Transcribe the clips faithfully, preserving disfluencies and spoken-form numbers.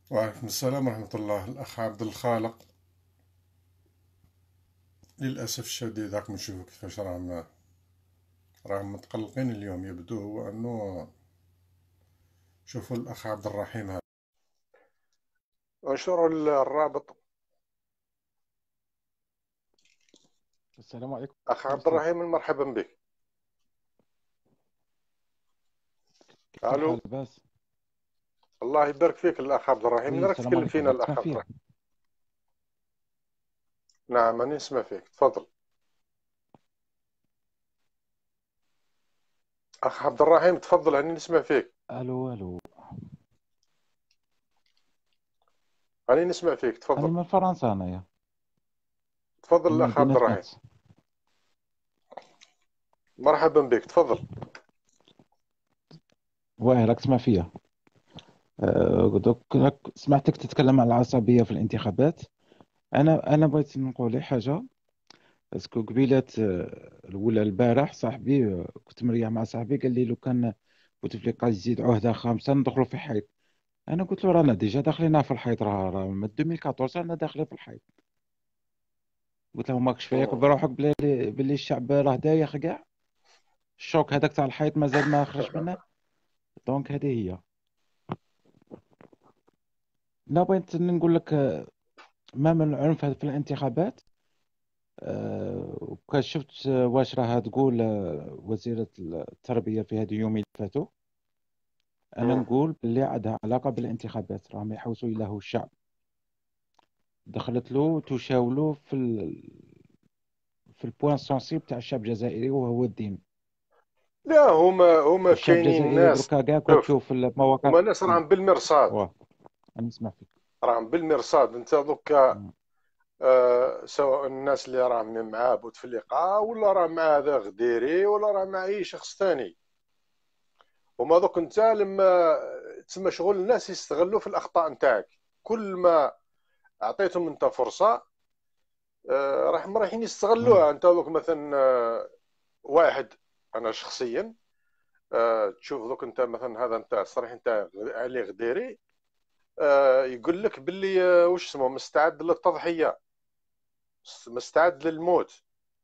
وعليكم السلام ورحمة الله. الأخ عبد الخالق، للأسف الشديد راكم تشوفوا كيفاش راهم راهم متقلقين اليوم. يبدو هو أنه شوفوا الأخ عبد الرحيم هذا. انشروا الرابط. السلام عليكم اخ عبد أستاذ. الرحيم، مرحبا بك. كيف الحال؟ الو. لاباس؟ الله يبارك فيك الاخ عبد الرحيم، من وي راك السلام تكلم عليكم، فينا راك تسمع الاخ عبد فيا؟ الرحيم؟ نعم انا نسمع فيك، تفضل. اخ عبد الرحيم تفضل، انا نسمع فيك. الو الو. انا نسمع فيك، انا تفضل. من فرنسا، انايا تفضل من الاخ عبد مدينة الرحيم. نانت. مرحبا بك، تفضل. واه راك تسمع فيا. أه دوك راك سمعتك تتكلم عن العصبية في الانتخابات. انا انا بغيت نقول لك حاجة. باسكو قبيلات آه، ولا البارح صاحبي، آه، كنت مريح مع صاحبي، قال لي لو كان بوتفليقة يزيد عهدة خامسة ندخلوا في حيط. انا قلت له رانا ديجا داخلين في الحيط، راه راه من ألفين وأربعطاش رانا داخلين في الحيط. قلت له ماكش فايق مم. بروحك بلي بلي الشعب راه دايخ كاع. الشوك هذاك تاع الحيط مازال ما خرج منه. دونك هذه هي. لا بغيت نقول لك، آه، ما من العنف في الانتخابات. آه، وكان شفت آه، واش راها تقول آه، وزيرة التربية في هذه اليومين اللي فاتوا. أنا مم. نقول باللي عندها علاقة بالانتخابات، راهم يحوسوا إلى الشعب. دخلت له تشاولوا في ال... في البوان سونسيب تاع الشعب الجزائري، وهو الدين. لا، هما هما الشعب كاينين الجزائري ناس. دركا كاع كون شوف، تشوف المواقع. هما ناس مم. راهم بالمرصاد. واه أنا نسمع فيك. راهم بالمرصاد، انت دوكا. مم. آه سواء الناس اللي راهم مع بوتفليقه، ولا راه مع هذا غديري، ولا راه مع اي شخص ثاني. هما دوك انت لما تسمى شغل الناس يستغلوا في الاخطاء نتاعك. كل ما اعطيتهم انت فرصه، آه راح رايحين مم. يستغلوها. انت دوك مثلا، آه واحد، انا شخصيا، آه تشوف دوك انت مثلا هذا انت صريح انت علي غديري، آه يقول لك باللي آه وش اسمه مستعد للتضحيه، مستعد للموت.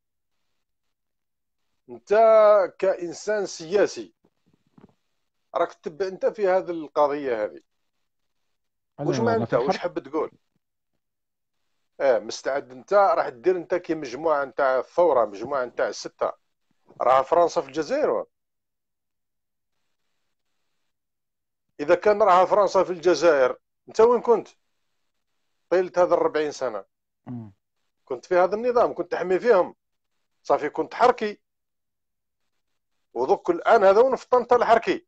انت كانسان سياسي راك تتبع انت في هذه القضيه هذه. أنا وش ما أنا انت في وش الحرب. حاب تقول؟ اه مستعد، انت راح دير انت كي مجموعه نتاع الثوره، مجموعه نتاع السته. راه فرنسا في الجزائر. اذا كان راها فرنسا في الجزائر، انت وين كنت طيلة هذا الأربعين سنه؟ مم. كنت في هذا النظام، كنت تحمي فيهم. صافي كنت حركي. وذوك الان هذا وين في طنطا الحركي.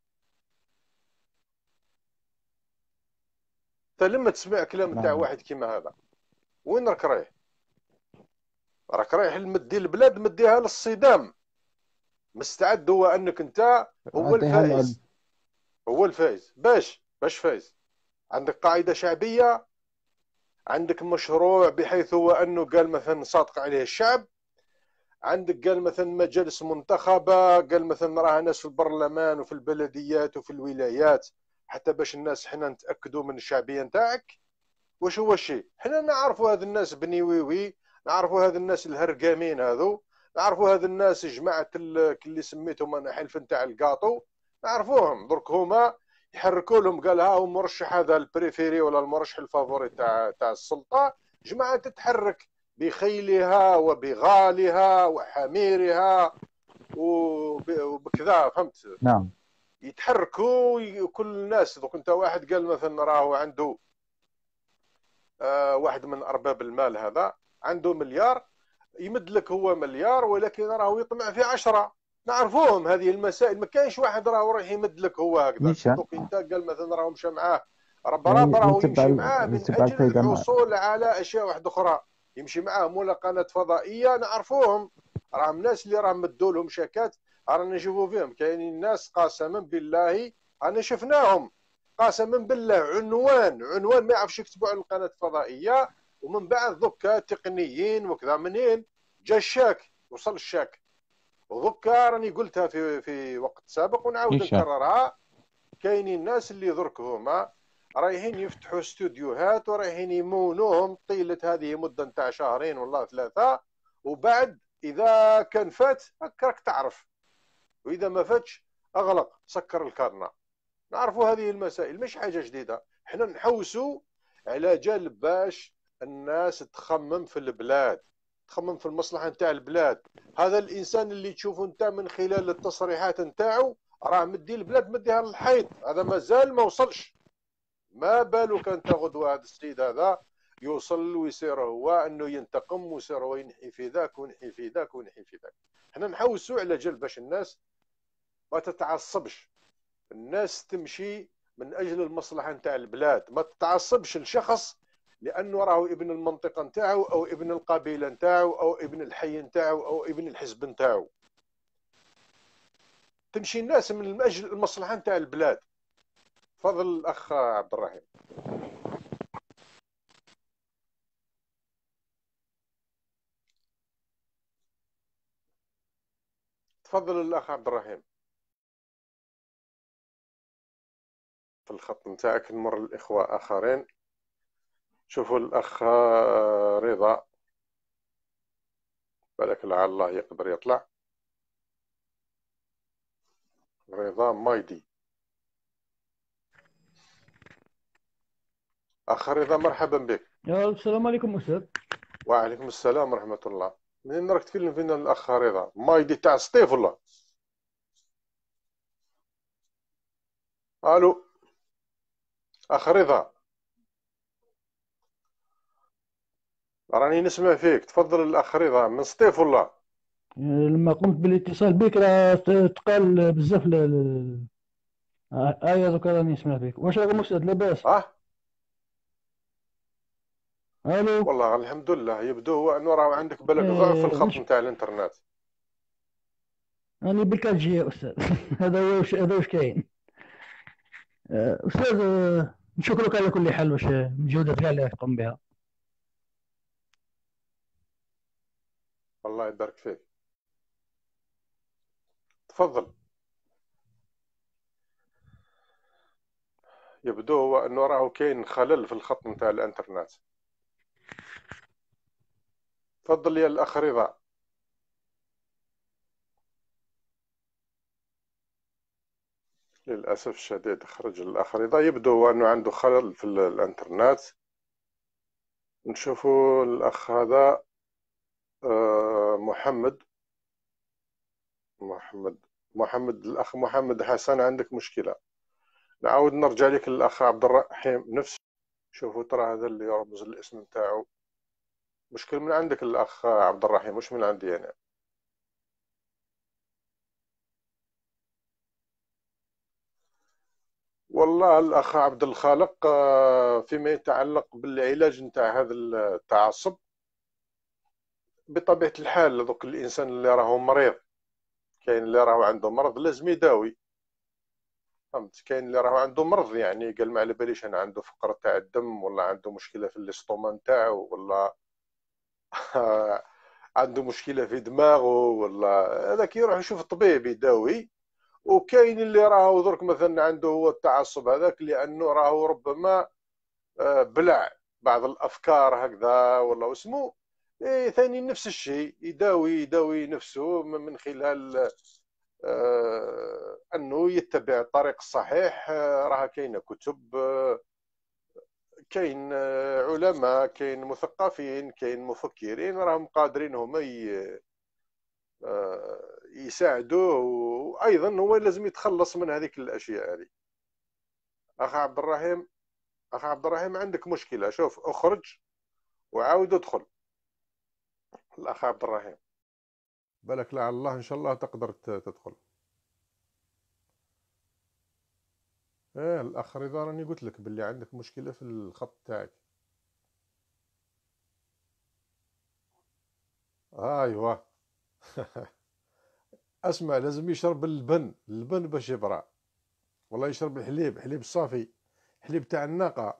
انت لما تسمع كلام نتاع نعم. واحد كيما هذا، وين راك رايح؟ راك رايح لمدي البلاد، مديها للصدام. مستعد هو انك انت هو أديها العلم. الفائز. هو الفائز. باش باش فايز؟ عندك قاعده شعبيه، عندك مشروع بحيث هو انه قال مثلا صادق عليه الشعب، عندك قال مثلا مجالس منتخبه، قال مثلا راه ناس في البرلمان وفي البلديات وفي الولايات، حتى باش الناس حنا نتاكدوا من الشعبيه نتاعك. واش هو الشيء؟ حنا نعرفوا هذا الناس بني ويوي، نعرفوا هذا الناس الهرقامين هذو، نعرفوا هذا الناس جماعه اللي سميتهم انا حلف نتاع الكاطو. نعرفوهم درك هما يحركوا لهم، قال ها هو المرشح هذا البريفيري ولا المرشح الفافوري تاع تاع السلطه. جماعه تتحرك بخيلها وبغالها وحميرها وبكذا، فهمت؟ نعم. يتحركوا كل الناس. دوك انت واحد قال مثلا راهو عنده، آه، واحد من ارباب المال هذا عنده مليار، يمد لك هو مليار ولكن راهو يطمع في عشرة. نعرفوهم هذه المسائل. ما كاينش واحد راهو رايح يمد لك هو هكذا. نيشان. دوك انت قال مثلا راهو مشى معاه، راه يعني برابر راهو يتبع يمشي ال- معاه من يتبع اجل الفايدة مع. الحصول على اشياء واحده اخرى. يمشي معاه مولا قناه فضائيه، نعرفوهم. راهم ناس اللي راهم مدوا لهم شيكات، رانا نشوفوا فيهم. كاينين ناس قسما بالله انا شفناهم، قسما بالله عنوان عنوان ما يعرفش يكتبوا على القناه الفضائيه. ومن بعد دوكا تقنيين وكذا، منين جا الشاك؟ وصل الشاك. ودوكا راني قلتها في في وقت سابق ونعاود نيشان. نكررها. كاينين الناس اللي درك هما رايحين يفتحوا استوديوهات ورايحين يمونوهم طيله هذه مده نتاع شهرين ولا ثلاثه، وبعد اذا كان فات هكاك تعرف، واذا ما فاتش اغلق سكر الكارنه. نعرفوا هذه المسائل مش حاجه جديده، احنا نحوسوا على جال باش الناس تخمم في البلاد، تخمم في المصلحه نتاع البلاد. هذا الانسان اللي تشوفه انت من خلال التصريحات نتاعو راه مدي البلاد مديها للحيط، هذا مازال ما وصلش. ما بالك انت غدوه هذا السيد هذا يوصل ويصير هو انه ينتقم ويصير هو ينحي في ذاك وينحي في ذاك وينحي في ذاك. احنا نحوسوا على جال باش الناس ما تتعصبش، الناس تمشي من اجل المصلحه نتاع البلاد، ما تتعصبش لشخص لانه راهو ابن المنطقه نتاعو او ابن القبيله نتاعو او ابن الحي نتاعو او ابن الحزب نتاعو. تمشي الناس من اجل المصلحه نتاع البلاد. تفضل الاخ عبد الرحيم. تفضل الاخ عبد الرحيم. في الخط نتاعك نمر الاخوه اخرين. شوفوا الاخ رضا، بالك لعل الله يقدر يطلع. رضا مايدي. اخ رضا مرحبا بك. يا السلام عليكم أستاذ. وعليكم السلام ورحمة الله. منين راك تكلم فينا الأخ رضا؟ مايدي تاع سطيف ولا؟ ألو أخ رضا، راني نسمع فيك. تفضل الأخ رضا من سطيف ولا؟ لما قمت بالاتصال بك راه تقال بزاف ل... ل- آه آية دوكا راني نسمع فيك. واش راكم أستاذ لاباس؟ أه ألو. والله الحمد لله. يبدو هو أنه راه عندك بالك ضعف في آه الخط واش نتاع الإنترنت. راني بالكالجي يا أستاذ. هذا هو واش هذا واش كاين. آه أستاذ، آه نشكرك على كل حال واش المجهودات كاع اللي تقوم بها. الله يبارك فيك. تفضل. يبدو هو أنه راه كاين خلل في الخط نتاع الإنترنت. تفضل يا الأخ رضا. للأسف الشديد خرج الأخ رضا. يبدو هو أنه عنده خلل في الإنترنت. نشوفوا الأخ هذا آه، محمد محمد محمد الأخ محمد حسن، عندك مشكلة. نعاود نرجع لك الأخ عبد الرحيم نفس. شوفوا ترى هذا اللي يرمز الاسم نتاعو مشكل من عندك الأخ عبد الرحيم مش من عندي أنا. والله الأخ عبد الخالق، آه، فيما يتعلق بالعلاج نتاع هذا التعصب، بطبيعة الحال ذوك الإنسان اللي راهو مريض، كاين اللي راهو عنده مرض لازم يداوي، فهمت؟ كاين اللي راهو عنده مرض يعني قال ما على باليش انا عنده فقر تاع الدم ولا عنده مشكله في الاستوما نتاعو ولا عنده مشكله في دماغه ولا هذاك يروح يشوف طبيب يداوي. وكاين اللي راهو درك مثلا عنده هو التعصب هذاك لانه راهو ربما آه، بلع بعض الافكار هكذا ولا اسمه إيه ثاني نفس الشيء يداوي يداوي نفسه من خلال آه، انه يتبع الطريق الصحيح. آه، راه كاينه كتب، آه، كاين آه، علماء، كاين مثقفين، كاين مفكرين راهم قادرين هما ي- آه، يساعدوه. وايضا هو لازم يتخلص من هذيك الاشياء هذه. اخ عبد الرحيم، اخ عبد الرحيم عندك مشكله. شوف اخرج وعاود ادخل. الاخ عبد الرحيم بالك لعل الله ان شاء الله تقدر تدخل. ايه الاخ رضا راني قلت لك باللي عندك مشكله في الخط تاعك. ايوه. اسمع لازم يشرب اللبن، اللبن باش يبرع. والله يشرب الحليب، حليب صافي، حليب تاع الناقه.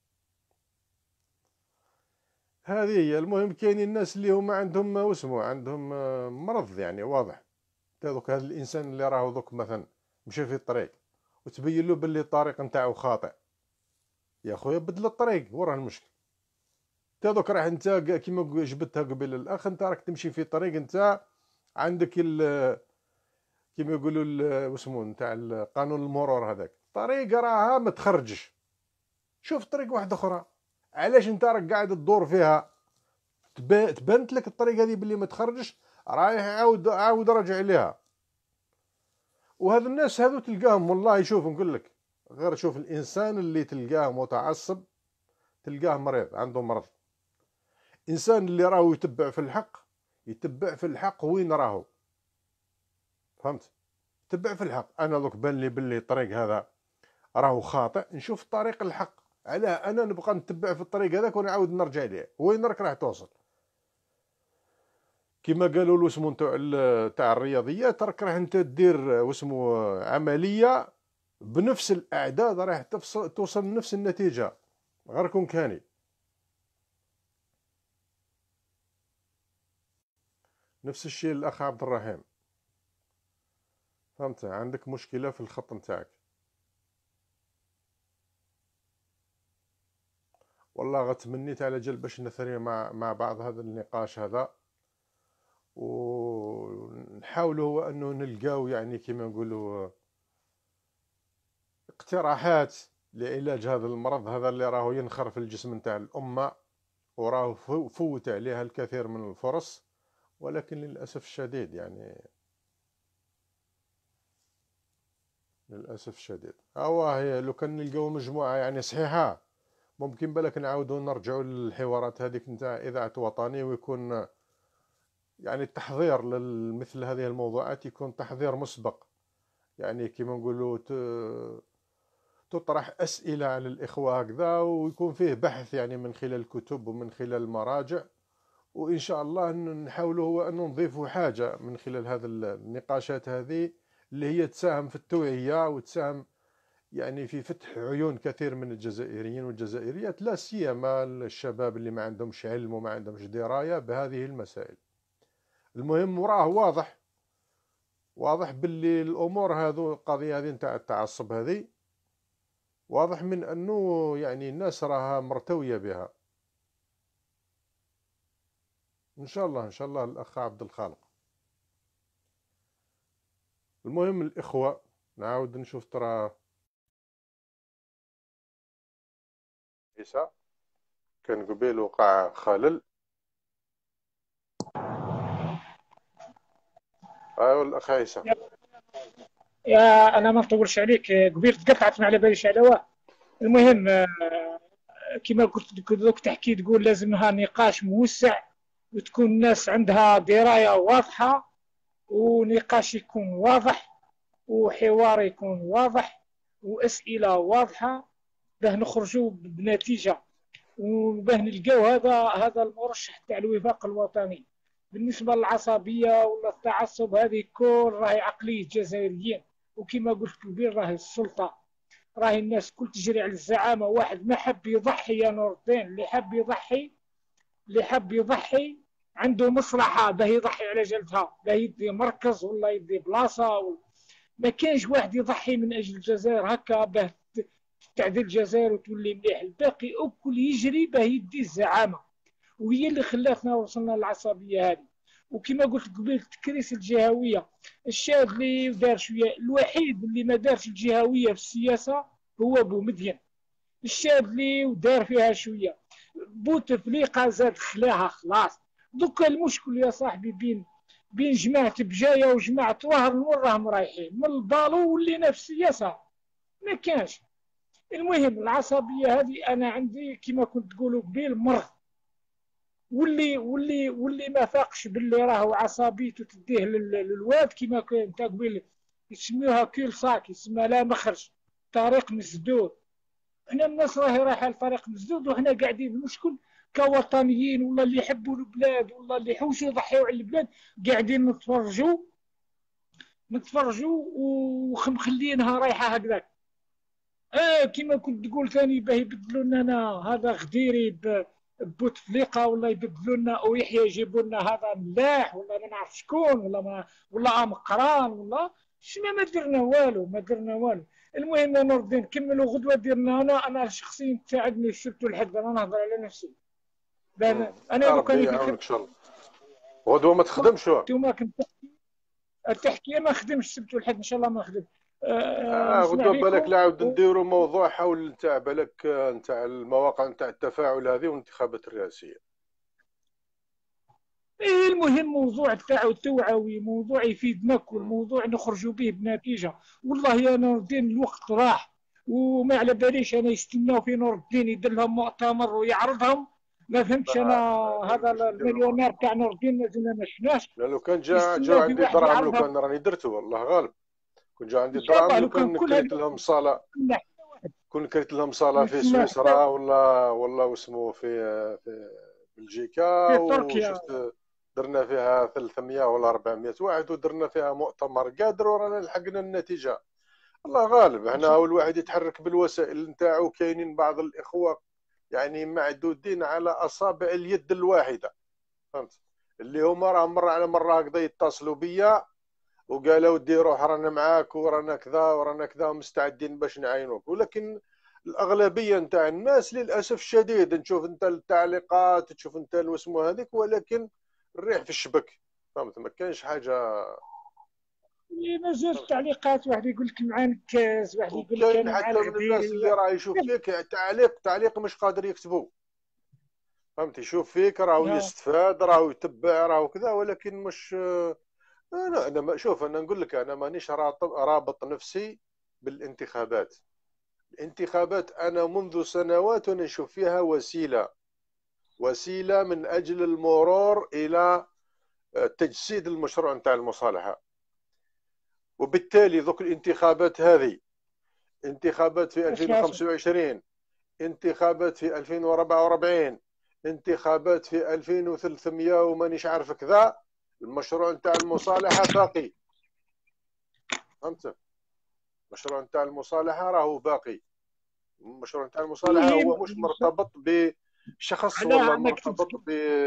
هذه هي. المهم كاينين الناس اللي هما عندهم واسمو عندهم مرض يعني واضح. دوك هذا الانسان اللي راهو دوك مثلا مشى في الطريق وتبين له باللي الطريق نتاعو خاطئ، يا خويا بدل الطريق وراه المشكل. انت دوك راه انت كيما جبدتها قبيل الاخ، انت راك تمشي في طريق، انت عندك كيما يقولوا واسمو نتاع قانون المرور، هذاك الطريق راها ما تخرجش. شوف طريق واحده اخرى، علاش انت راك قاعد تدور فيها؟ تبانت لك الطريق هذه باللي ما تخرجش، رايح عاود عاود راجع ليها. وهذا الناس هذو تلقاهم والله، شوف نقول لك غير شوف الانسان اللي تلقاه متعصب تلقاه مريض، عنده مرض. الانسان اللي راهو يتبع في الحق يتبع في الحق وين راهو، فهمت؟ تبع في الحق. انا دوك بان لي باللي الطريق هذا راهو خاطئ، نشوف طريق الحق. علاه انا نبقى نتبع في الطريق هذاك ونعاود نرجع ليه؟ وين راك راح توصل؟ كما قالوا له اسمو نتاع تاع الرياضيات، راك راح انت دير واسمو عمليه بنفس الاعداد راح توصل لنفس النتيجه، غير كون كاني. نفس الشيء الاخ عبد الرحيم، فهمت؟ عندك مشكله في الخط نتاعك. والله غتمنيت على جال باش نثري مع مع بعض هذا النقاش هذا، ونحاولوا هو انه نلقاو يعني كما نقولوا اقتراحات لعلاج هذا المرض هذا اللي راهو ينخر في الجسم نتاع الامه، وراه فوت عليها الكثير من الفرص، ولكن للاسف الشديد يعني للاسف الشديد هو هي. لو كان نلقاو مجموعه يعني صحيحه، ممكن بالك نعاودوا نرجعوا للحوارات هذيك نتاع اذاعه وطني، ويكون يعني التحضير لمثل هذه الموضوعات يكون تحضير مسبق، يعني كما نقولوا تطرح أسئلة على الإخوة هكذا، ويكون فيه بحث يعني من خلال الكتب ومن خلال المراجع، وإن شاء الله نحاولوا هو أن نضيفوا حاجة من خلال هذه النقاشات هذه اللي هي تساهم في التوعية وتساهم يعني في فتح عيون كثير من الجزائريين والجزائريات، لا سيما الشباب اللي ما عندهمش علم وما عندهمش دراية بهذه المسائل. المهم وراه واضح واضح باللي الأمور هذو القضية هذه نتاع التعصب هذه واضح من أنه يعني الناس راها مرتوية بها. إن شاء الله إن شاء الله الأخ عبد الخالق. المهم الإخوة نعاود نشوف ترى عيسى كان قبيل وقع خلل. أيوة الأخ عيسى. يا أنا ما نطولش عليك، قبيل تقطعت ما على باليش على واه. المهم كما قلت دوك تحكي تقول لازمها نقاش موسع، وتكون الناس عندها دراية واضحة، ونقاش يكون واضح، وحوار يكون واضح، وأسئلة واضحة، باه نخرجوا بنتيجة، وباه نلقاو هذا هذا المرشح تاع الوفاق الوطني. بالنسبة للعصبية ولا التعصب هذه كل راهي عقلية جزائريين، وكما قلت قبيل راهي السلطة، راهي الناس كل تجري على الزعامة. واحد ما حب يضحي يا نور الدين، اللي حب يضحي اللي حب يضحي عنده مصلحة باه يضحي على جلتها، باه يدي مركز ولا يدي بلاصة ولا. ما كانش واحد يضحي من أجل الجزائر هكا باه تعدل الجزائر وتولي مليح. الباقي أكل يجري باه يدي الزعامة، وهي اللي خلاتنا وصلنا للعصبية هذه. وكما قلت قبل التكريس الجهوية، الشاب اللي دار شوية، الوحيد اللي ما دارش الجهوية في السياسة هو بومدين. الشاب اللي دار فيها شوية، بوتفليقة زاد خلاها خلاص. دوكا المشكل يا صاحبي بين بين جماعة بجاية وجماعة وهر وين راهم رايحين؟ من البالو ولينا في السياسة ما كانش. المهم العصبية هذه أنا عندي كما كنت تقولوا قبيل مرض، واللي واللي واللي ما فاقش باللي راهو عصبيته تديه للواد كما كنت قبيل يسميوها كيل ساك، يسمى لا مخرج، طريق مسدود. احنا الناس راهي رايحه لطريق مسدود، وحنا قاعدين المشكل كوطنيين ولا اللي يحبوا البلاد ولا اللي يحوشوا يضحيوا على البلاد، قاعدين نتفرجوا نتفرجوا ومخلينها رايحه هكذاك. اه كما كنت تقول ثاني باه يبدلوا لنا هذا غديري بوتفليقه، ولا يبدلوا لنا او يحيى يجيبوا لنا هذا ملاح ولا ما نعرف شكون، ولا ما ولا مقران ولا شنو. ما درنا والو ما درنا والو. المهم يا نور الدين كملوا غدوه ديرنا. انا انا شخصيا تساعدني السبت والحد، انا نهضر على نفسي. مم. انا يا لو ربي كان في يعاونك الخدمه ان شاء الله. غدوه ما تخدمش واه. انتوما كنت التحكيه ما خدمش السبت والحد ان شاء الله ما خدم. آه، آه نسمع غدوه بالك لكم. لا عاود نديروا موضوع حول نتاع بالك آه، نتاع المواقع نتاع التفاعل هذه والانتخابات الرئاسيه. إيه المهم موضوع تاعو توعوي، موضوع يفيدنا، مم. والموضوع نخرجوا به بنتيجه. والله يا نور الدين الوقت راح وما على باليش انا يستناو في نور الدين يدير لهم مؤتمر ويعرضهم. ما فهمتش انا. ما ما هذا يلزمش نديروا المليونير المؤتمر. تاع نور الدين مازلنا ما شفناش. لا لو كان جا جا يستناو في عندي واحد دراهم لو يعرضهم. كان راني درته والله غالب. كون جا ان عندي شاء الله دراهم لو لو كان كان كل هذا كريت لهم صاله، نستنى حتى واحد. كون كريت لهم صاله في نستنى حتى سويسرا ولا ولا واسمه في في بلجيكا، في تركيا. وشفت درنا فيها ثلاثمية ولا أربعمية واحد ودرنا فيها مؤتمر قادر ورانا لحقنا النتيجه. الله غالب. ان احنا شاء اول واحد يتحرك بالوسائل نتاعو. كاينين بعض الاخوه يعني معدودين على اصابع اليد الواحده، فهمت؟ اللي هما راه مره على مره هكذا يتصلوا بيا وقالوا ودي روح رانا معاك ورانا كذا ورانا كذا ومستعدين باش نعينوك. ولكن الاغلبيه نتاع الناس للاسف الشديد نشوف انت التعليقات، تشوف انت الوسمو هذيك، ولكن الريح في الشبك، فهمت؟ ما كانش حاجه. الله. مازال فهمت؟ التعليقات، واحد يقول لك مع نكاز، واحد يقول لك وكاين انا مع حتى من الناس الغديري. اللي راه يشوف فيك تعليق تعليق مش قادر يكتبه، فهمت؟ يشوف فيك راهو يا يستفاد راهو يتبع راهو كذا، ولكن مش. انا انا ما شوف انا نقول لك انا مانيش رابط رابط نفسي بالانتخابات. الانتخابات انا منذ سنوات وانا نشوف فيها وسيله وسيله من اجل المرور الى تجسيد المشروع نتاع المصالحه. وبالتالي ذوك الانتخابات هذه، انتخابات في اش يا اخي. ألفين وخمسة وعشرين، انتخابات في ألفين وأربعة وأربعين، انتخابات في ألفين وثلاثمية ومانيش عارف كذا، المشروع نتاع المصالحه باقي، فهمت؟ المشروع نتاع المصالحه راهو باقي. المشروع نتاع المصالحه المهم هو مش مرتبط بشخص علاه ولا انا كتبت مرتبط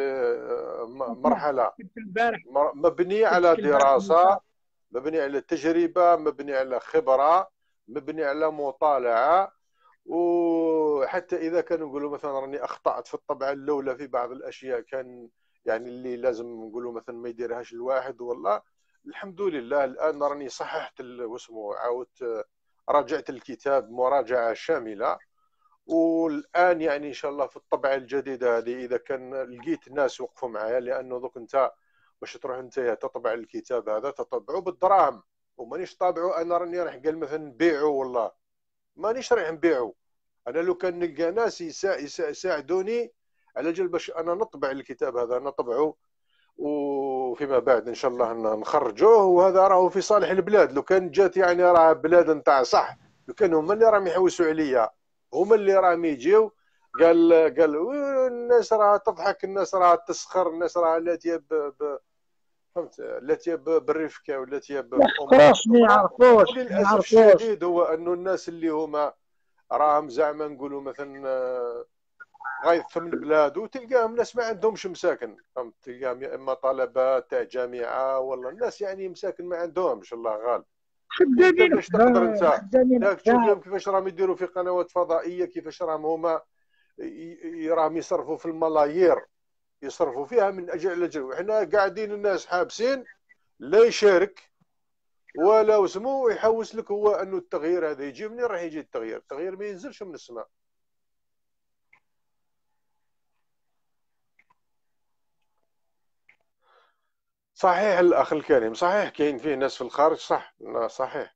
اسمع، بمرحله، كتبت البارح مبني على كتبت البارح دراسه، مقال. مبني على تجربه، مبني على خبره، مبني على مطالعه. وحتى اذا كانوا نقولوا مثلا راني اخطات في الطبعه الاولى في بعض الاشياء كان يعني اللي لازم نقولوا مثلا ما يديرهاش الواحد، والله الحمد لله الان راني صححت واسمه عاودت راجعت الكتاب مراجعه شامله. والان يعني ان شاء الله في الطبعه الجديده هذه اذا كان لقيت ناس يوقفوا معايا، لانه دوك انت باش تروح انت تطبع الكتاب هذا تطبعه بالدراهم، ومانيش طابعه انا راني راح قال مثلا نبيعه، والله مانيش رايح نبيعه. انا لو كان نلقى ناس يسا يسا يساعدوني على جال باش انا نطبع الكتاب هذا نطبعه، وفيما بعد ان شاء الله نخرجوه، وهذا راهو في صالح البلاد. لو كان جات يعني راه بلاد نتاع صح، لو كانوا هما اللي راهم يحوسوا عليا، هما اللي راهم يجيو قال قال الناس راه تضحك، الناس راه تسخر، الناس راه التي ب... فهمت التي بالرفقه والتي بامور خلاص ما اخرى. يعرفوش ما وللاسف يعرفوش. الشديد هو انه الناس اللي هما راهم زعما نقولوا مثلا غايث من البلاد، وتلقاهم ناس ما عندهمش مساكن، فهمت؟ تلقاهم يا اما طلبه تاع جامعه ولا الناس يعني مساكن ما عندهمش، الله غالب. وانت خدامين باش تقدر وحدان انت خدامين تاك تشوف وحدان. لهم كيفاش راهم يديروا في قنوات فضائيه، كيفاش راهم هما راهم يصرفوا في الملايير، يصرفوا فيها من اجل اجل، وحنا قاعدين الناس حابسين لا يشارك ولا وسمو يحوس لك هو انه التغيير هذا يجي منين راح يجي التغيير؟ التغيير ما ينزلش من السماء. صحيح الاخ الكريم، صحيح كاين فيه ناس في الخارج، صح صحيح.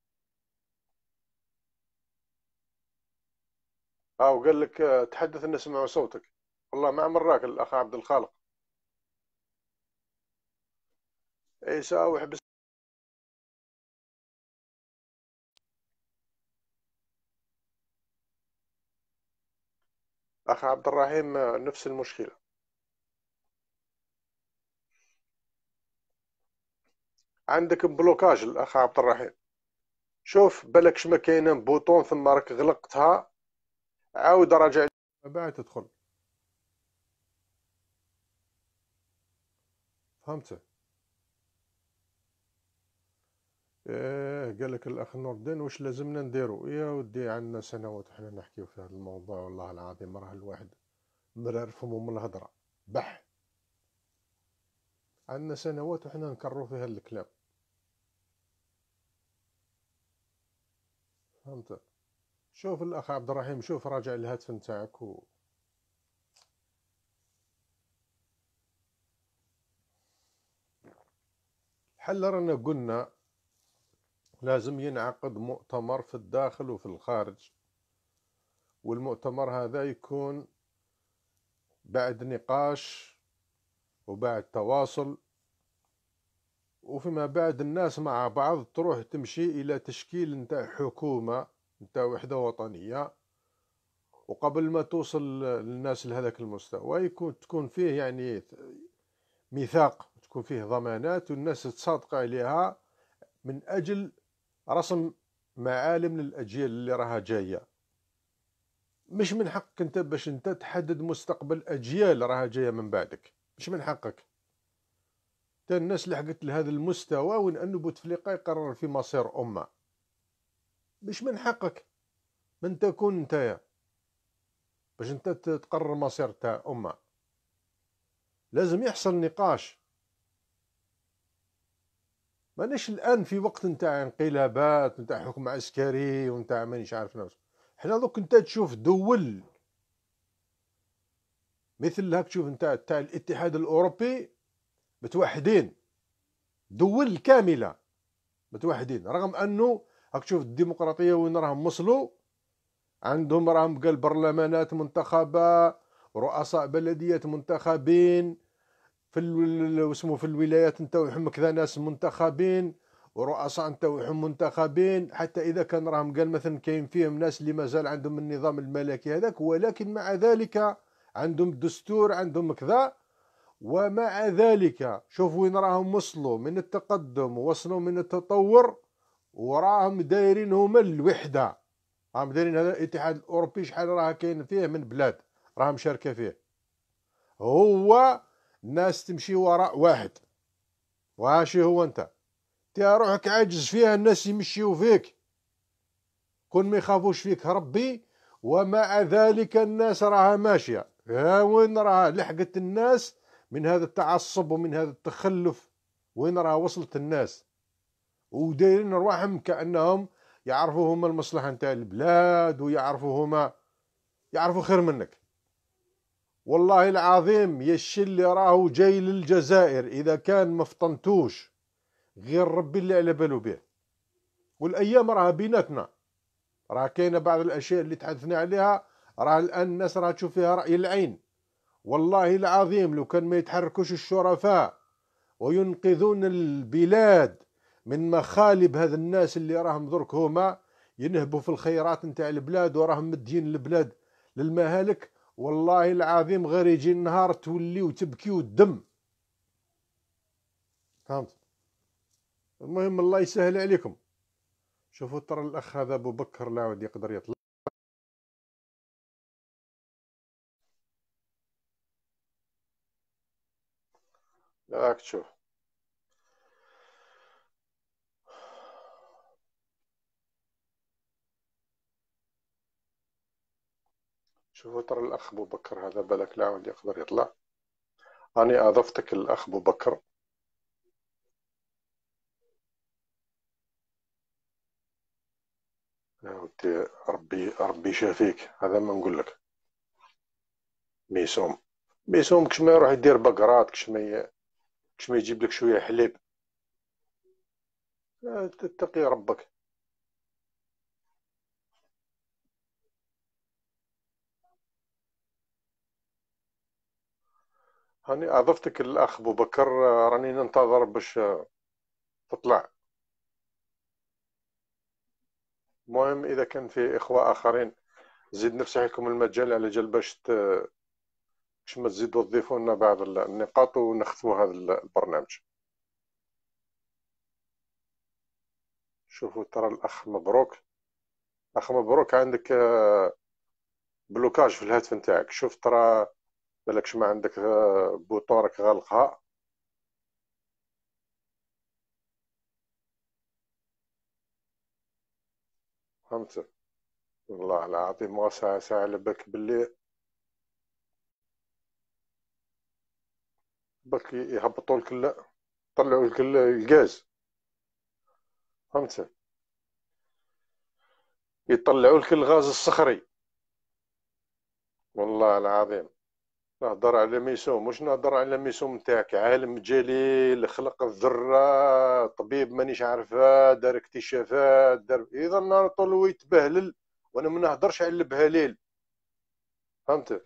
ها وقال لك تحدث نسمع صوتك، والله ما مراك الاخ عبد الخالق عيسى وحبس. اخ عبد الرحيم نفس المشكله. عندك بلوكاج الاخ عبد الرحيم، شوف بالكش ما كاينه بوطون ثم راك غلقتها، عاود راجع بعد تدخل، فهمت؟ ايه قال لك الاخ نور الدين واش لازمنا نديرو؟ يا ودي عندنا سنوات وحنا نحكيو في هذا الموضوع، والله العظيم راه الواحد مرار فمو من الهضره بح. عندنا سنوات وحنا نكرروا في هذا الكلام، فهمت؟ شوف الاخ عبد الرحيم، شوف راجع الهاتف نتاعك و... حل رانا قلنا لازم ينعقد مؤتمر في الداخل وفي الخارج، والمؤتمر هذا يكون بعد نقاش وبعد تواصل، وفيما بعد الناس مع بعض تروح تمشي إلى تشكيل نتاع حكومة نتاع وحدة وطنية، وقبل ما توصل للناس لهذاك المستوى يكون تكون فيه يعني ميثاق، تكون فيه ضمانات والناس تصادق عليها من أجل رسم معالم للأجيال اللي راها جاية. مش من حقك انت باش انت تحدد مستقبل أجيال راها جاية من بعدك، مش من حقك. تا الناس لحقت لهذا المستوى وين أنه بوتفليقة يقرر في مصير أمة، مش من حقك من تكون انتيا باش انت تقرر مصير تاع أمة. لازم يحصل نقاش، ماناش الآن في وقت نتاع انقلابات نتاع حكم عسكري ونتاع مانيش عارف نفس. حنا دوك انت تشوف دول مثل هاك، تشوف نتاع تاع الاتحاد الأوروبي متوحدين، دول كاملة متوحدين، رغم أنه هاك تشوف الديمقراطية وين راهم وصلوا، عندهم راهم قال برلمانات منتخبة، رؤساء بلديات منتخبين، في اسمه في الولايات نتاعهم كذا ناس منتخبين، ورؤساء نتاعهم منتخبين، حتى إذا كان راهم قال مثلا كاين فيهم ناس اللي مازال عندهم النظام الملكي هذاك، ولكن مع ذلك عندهم دستور، عندهم كذا. ومع ذلك شوف وين راهم وصلوا من التقدم، وصلوا من التطور، وراهم دايرين هما الوحدة. راهم دايرين هذا الاتحاد الأوروبي شحال راه كاين فيه من بلاد راهم شاركة فيه، هو الناس تمشي وراء واحد، وهاشي هو انت تا روحك عاجز فيها الناس يمشيو فيك، كون ما يخافوش فيك ربي، ومع ذلك الناس راها ماشية. ها وين راها لحقت الناس من هذا التعصب ومن هذا التخلف، وين راها وصلت الناس، ودايرين رواحهم كأنهم يعرفوا هما المصلحة نتاع البلاد، ويعرفوا هما يعرفوا خير منك. والله العظيم يا الشي اللي راهو جاي للجزائر إذا كان مفطنتوش غير ربي اللي على بالو به. والأيام راها بيناتنا، راه كاينة بعض الأشياء اللي تحدثنا عليها، راه الآن الناس راها تشوف فيها رأي العين. والله العظيم لو كان ما يتحركوش الشرفاء وينقذون البلاد من مخالب هذا الناس اللي راهم درك هما ينهبوا في الخيرات نتاع البلاد وراهم مدين البلاد للمهالك، والله العظيم غير يجي النهار تولي وتبكي والدم. فهمت؟ المهم الله يسهل عليكم. شوفوا ترى الأخ هذا أبو بكر لا عاد يقدر يطلع. راك تشوف شوفوا ترى الأخ أبو بكر هذا بالك لا عاد يقدر يطلع. أنا أضفتك الأخ أبو بكر. يا ودي ربي ربي شافيك، هذا ما نقول لك. ميسوم ميسوم كش ما يروح يدير بقرات، كش ما كش ما يجيب لك شوية حليب، تتقي ربك. هاني أضفتك الأخ أبو بكر، راني ننتظر باش تطلع. المهم إذا كان في إخوة آخرين زيد نفسح لكم المجال على جال باش ت... باش ما تزيدوا تضيفوا لنا بعض النقاط ونختموا هذا البرنامج. شوفوا ترى الأخ مبروك، أخ مبروك عندك بلوكاج في الهاتف نتاعك. شوف ترى بالكش ما عندك بوطورك غالقها. فهمت. والله العظيم ما ساعة ساعة على بالك باللي بالك يهبطوا لك ال- يطلعوا لك ال- الغاز، فهمت، يطلعوا لك الغاز الصخري. والله العظيم نهضر على ميسوم، مش نهضر على ميسوم تاعك، عالم جليل، خلق الذرة، طبيب مانيش عارفاه، دار اكتشافات، دار اذا النهار طول ويتبهلل، وانا ما نهضرش على البهاليل، فهمت.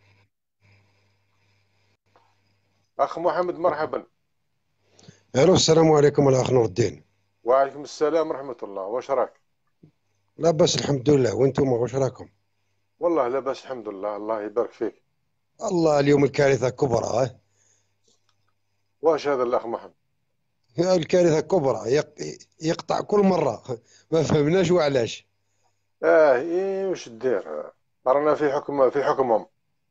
اخ محمد مرحبا. الو، السلام عليكم الاخ نور الدين. وعليكم السلام ورحمة الله، واش راك؟ لا بس الحمد لله، وانتم واش راكم؟ والله لاباس الحمد لله، الله يبارك فيك. الله اليوم الكارثه كبرى. ها؟ واش هذا الاخ محمد؟ الكارثه كبرى، يق- يقطع كل مره. ما فهمناش وعلاش. اه ايه واش دير، رانا في حكم في حكمهم.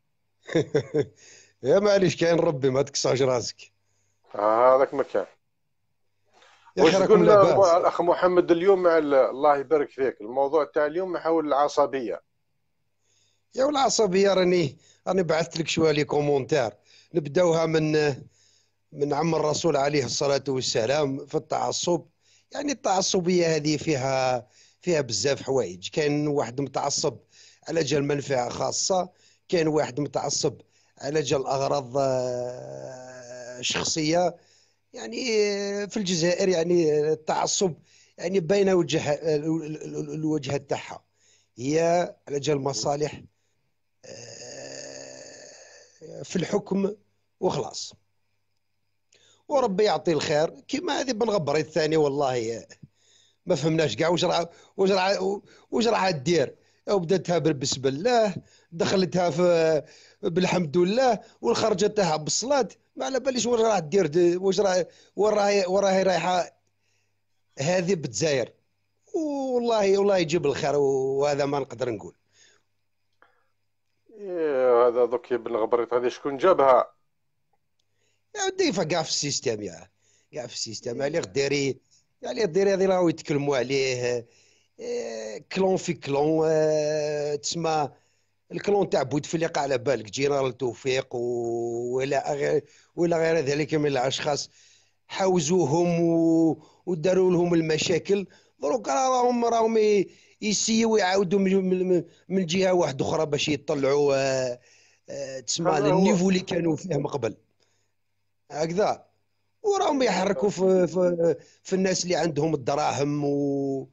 يا معليش، كاين ربي، ما تكسرش راسك. آه هذاك مكان. يا اخي واش راكم قلنا الم- لاباس. الاخ محمد اليوم مع ال- الله يبارك فيك، الموضوع تاع اليوم حول العصبية. يا والعصبيه، راني راني بعثت لك شويه لي كومونتير. نبداوها من من عم الرسول عليه الصلاه والسلام في التعصب. يعني التعصبيه هذه فيها فيها بزاف حوايج. كاين واحد متعصب على جال منفعه خاصه، كاين واحد متعصب على جال اغراض آه، شخصيه. يعني آه، في الجزائر يعني التعصب يعني بين وجه الوجهه تاعها، هي على جال مصالح آه، في الحكم وخلاص. وربي يعطي الخير. كيما هذه بن غبري الثاني، والله ما فهمناش كاع واش راه واش راه واش راه دير. وبداتها بسم الله، دخلتها في بالحمد لله، والخرجه تاعها بالصلاه. ما على باليش واش راه دير، واش راه وراهي وراهي رايحه هذه بالجزائر. والله والله يجيب الخير، وهذا ما نقدر نقول. إيه هذا دوك ابن غبريط هذه شكون جابها؟ يا ودي كاع في السيستم، يا كاع في السيستم اللي إيه. غديري. يعني غديري هذه راهو يتكلموا عليه. آه، كلون في كلون. آه، تسمى الكلون تاع بوتفليقه، على بالك جنرال توفيق و- ولا غير ولا غير ذلك من الاشخاص. حوزوهم و- وداروا لهم المشاكل. دروك راهم راهم ي- يسيو يعاودوا من من- من جهه واحده اخرى باش يطلعوا آه، آه، تسمى هذا هو. النيفو اللي كانوا فيه من قبل هكذا. وراهم إيه. يحركوا في في في الناس اللي عندهم الدراهم و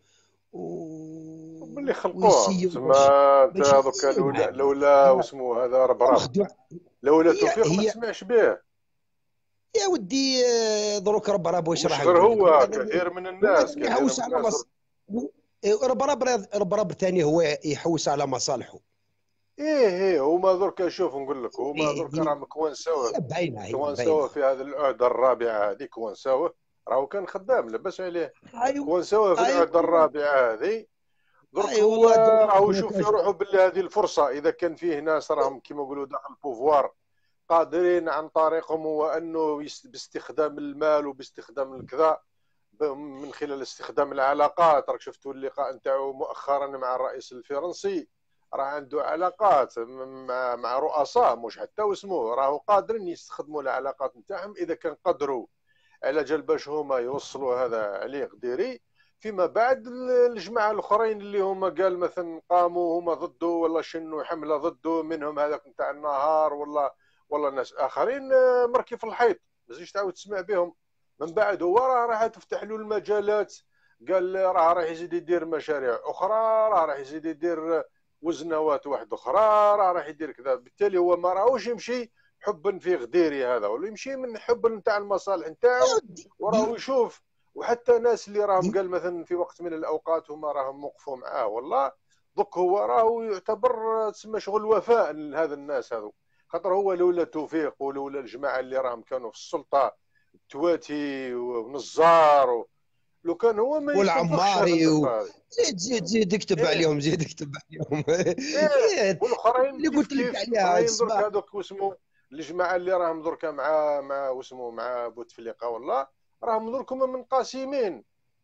و باللي خلقوهم ويسيو تسمى. باش انت باش دوك يسيو لولا معاهم. لولا هي واسمو هذا ربراب، مخدوع. لولا هي توفيق ما هي تسمعش به. يا ودي آه، دروك ربراب واش ومش راح غير نقول لك. هو هو، هذا اللي- كثير من هو هذا الناس اللي كثير من يحوس على الناس. مص... ربراب ربراب ثاني هو يحوس على مصالحه. ايه ايه هما درك شوف نقول لك، هما هي درك هي راهم كوانساوه، هي باينه، هي كوانساوه باينه. في هذه العهده الرابعه هذه، كوانساوه راهو كان خدام لاباس عليه، ايوه كوانساوه في العهده ايوه الرابعه هذه. درك اي هو والله دروك راهو دروك يشوف في روحه باللي هذه الفرصه، اذا كان فيه ناس راهم كيما نقولوا داخل البوفوار قادرين عن طريقهم هو انه يست- باستخدام المال وباستخدام الكذا، ب- من خلال استخدام العلاقات. راك شفتوا اللقاء نتاعو مؤخرا مع الرئيس الفرنسي، راه عنده علاقات مع مع رؤساء، مش حتى واسموه، راهو قادرين يستخدموا العلاقات نتاعهم اذا كان قدروا على جال باش هما يوصلوا هذا عليه قديري. فيما بعد الجماعه الاخرين اللي هما قال مثلا قاموا هما ضده ولا شنو حمله ضده، منهم هذاك نتاع النهار ولا ولا ناس اخرين آه، مركي في الحيط، ما تزيدش تعاود تسمع بهم. من بعد هو راه راح تفتح له المجالات، قال راه راح يزيد يدير مشاريع اخرى، راه راح يزيد يدير وزنوات واحده اخرى، راه راح يدير كذا. بالتالي هو ما راهوش يمشي حبا في غديري هذا، ولا يمشي من حب نتاع المصالح يا نتاعو، وراه ودي يشوف. وحتى ناس اللي راهم قال مثلا في وقت من الاوقات هما راهم وقفوا معاه والله، دوك هو راهو يعتبر تسمى شغل وفاء لهذا الناس هذو. خاطر هو لولا توفيق ولولا الجماعه اللي راهم كانوا في السلطه، تواتي ونزار و... لو كان هو ما يتنفخش هذا والعماري و... النفخه هذه. زيد زيد زيد اكتب ايه عليهم، زيد اكتب عليهم. ايه إيه، والاخرين اللي كيف قلت لك كيف عليها اخرين درك تسمع. هذوك واسمو الجماعه اللي راهم درك مع مع واسمو مع بوتفليقه والله، راهم درك هما منقسمين.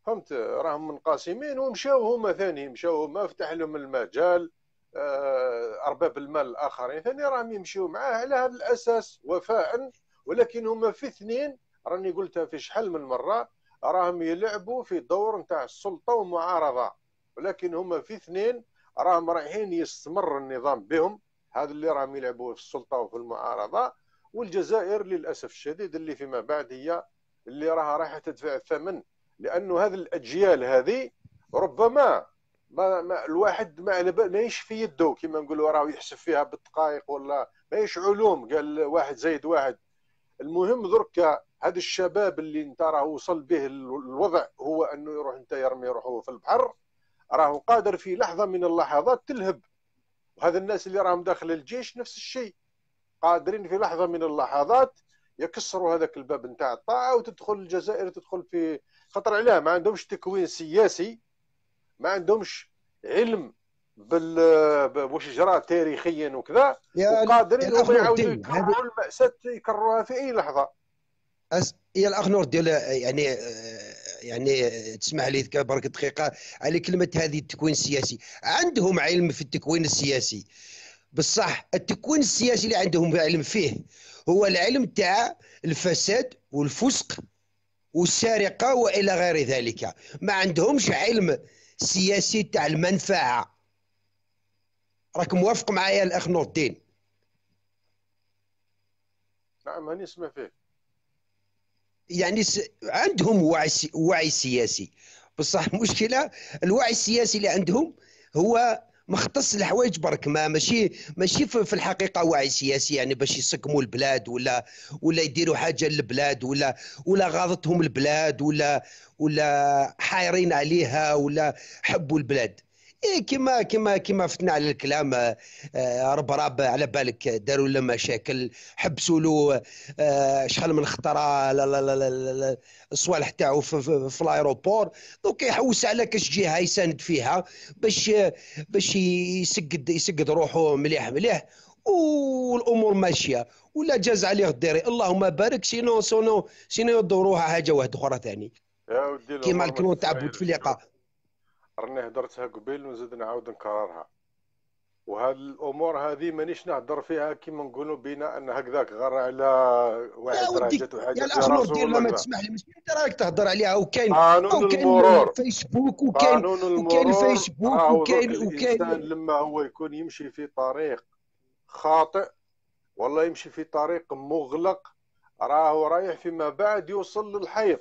فهمت؟ راهم منقسمين ومشاو هما ثاني، مشاو هما فتح لهم المجال. آه، ارباب المال الاخرين ثاني راهم يمشيو معاه على هذا الاساس وفاء. ولكن هما في اثنين، راني قلتها في شحال من مره، راهم يلعبوا في دور نتاع السلطه ومعارضه. ولكن هما في اثنين راهم رايحين يستمر النظام بهم، هذا اللي راهم يلعبوا في السلطه وفي المعارضه. والجزائر للاسف الشديد اللي فيما بعد هي اللي راها رايحه تدفع الثمن، لانه هذه الاجيال هذه ربما ما, ما الواحد ما ماهيش في يده كما نقولوا، راه يحسب فيها بالدقائق ولا ماهيش علوم قال واحد زائد واحد. المهم درك هذا الشباب اللي انت راه وصل به الوضع هو انه يروح انت يرمي روحه في البحر، راه قادر في لحظه من اللحظات تلهب. وهذا الناس اللي راهم داخل الجيش نفس الشيء، قادرين في لحظه من اللحظات يكسروا هذاك الباب نتاع الطاعه وتدخل الجزائر، تدخل في خطر عليها. ما عندهمش تكوين سياسي، ما عندهمش علم بال واش جرى تاريخيا وكذا، وقادرين هم يعاودوا يكرروا المأساة، يكرروها في اي لحظه. أس... يا الاخ نور ديال يعني يعني تسمح لي برك دقيقه على كلمه هذه التكوين السياسي. عندهم علم في التكوين السياسي بصح التكوين السياسي اللي عندهم علم فيه هو العلم تاع الفساد والفسق والسرقه والى غير ذلك. ما عندهمش علم سياسي تاع المنفعه. راك موافق معايا الاخ نور الدين؟ نعم هاني نسمع فيه. يعني س... عندهم وعي وعي سياسي بصح المشكله الوعي السياسي اللي عندهم هو مختص الحوايج برك، ما ماشي ماشي في الحقيقه وعي سياسي يعني باش يسقموا البلاد ولا ولا يديروا حاجه للبلاد ولا ولا غاضتهم البلاد ولا ولا حايرين عليها ولا حبوا البلاد. إيه كما كما كما فتنا على الكلام. آه ربراب على بالك داروا له مشاكل، حبسوا له آه شحال من خطره الصوالح تاعو في, في, في الايروبور. دوك يحوس على كاش جهه يساند فيها باش باش يسقد يسقد روحه مليح مليح والامور ماشيه، ولا جاز عليه الديري اللهم بارك. سينو سونو سينو يدوروها حاجه واحده اخرى ثاني كيما الكلون تاع بوتفليقه. راني هدرتها قبيل ونزيد نعاود نكررها. وهذه الامور هذه مانيش نهضر فيها كيما نقولوا بينا ان هكذاك غير على واحد راجت وحاجه يا الاخ نور دير ما تسمح لي مش انت راك تهضر عليها. وكاين قانون المرور، فيسبوك وكاين وكاين فيسبوك وكاين وكاين الانسان لما هو يكون يمشي في طريق خاطئ والله يمشي في طريق مغلق راهو رايح فيما بعد يوصل للحيط.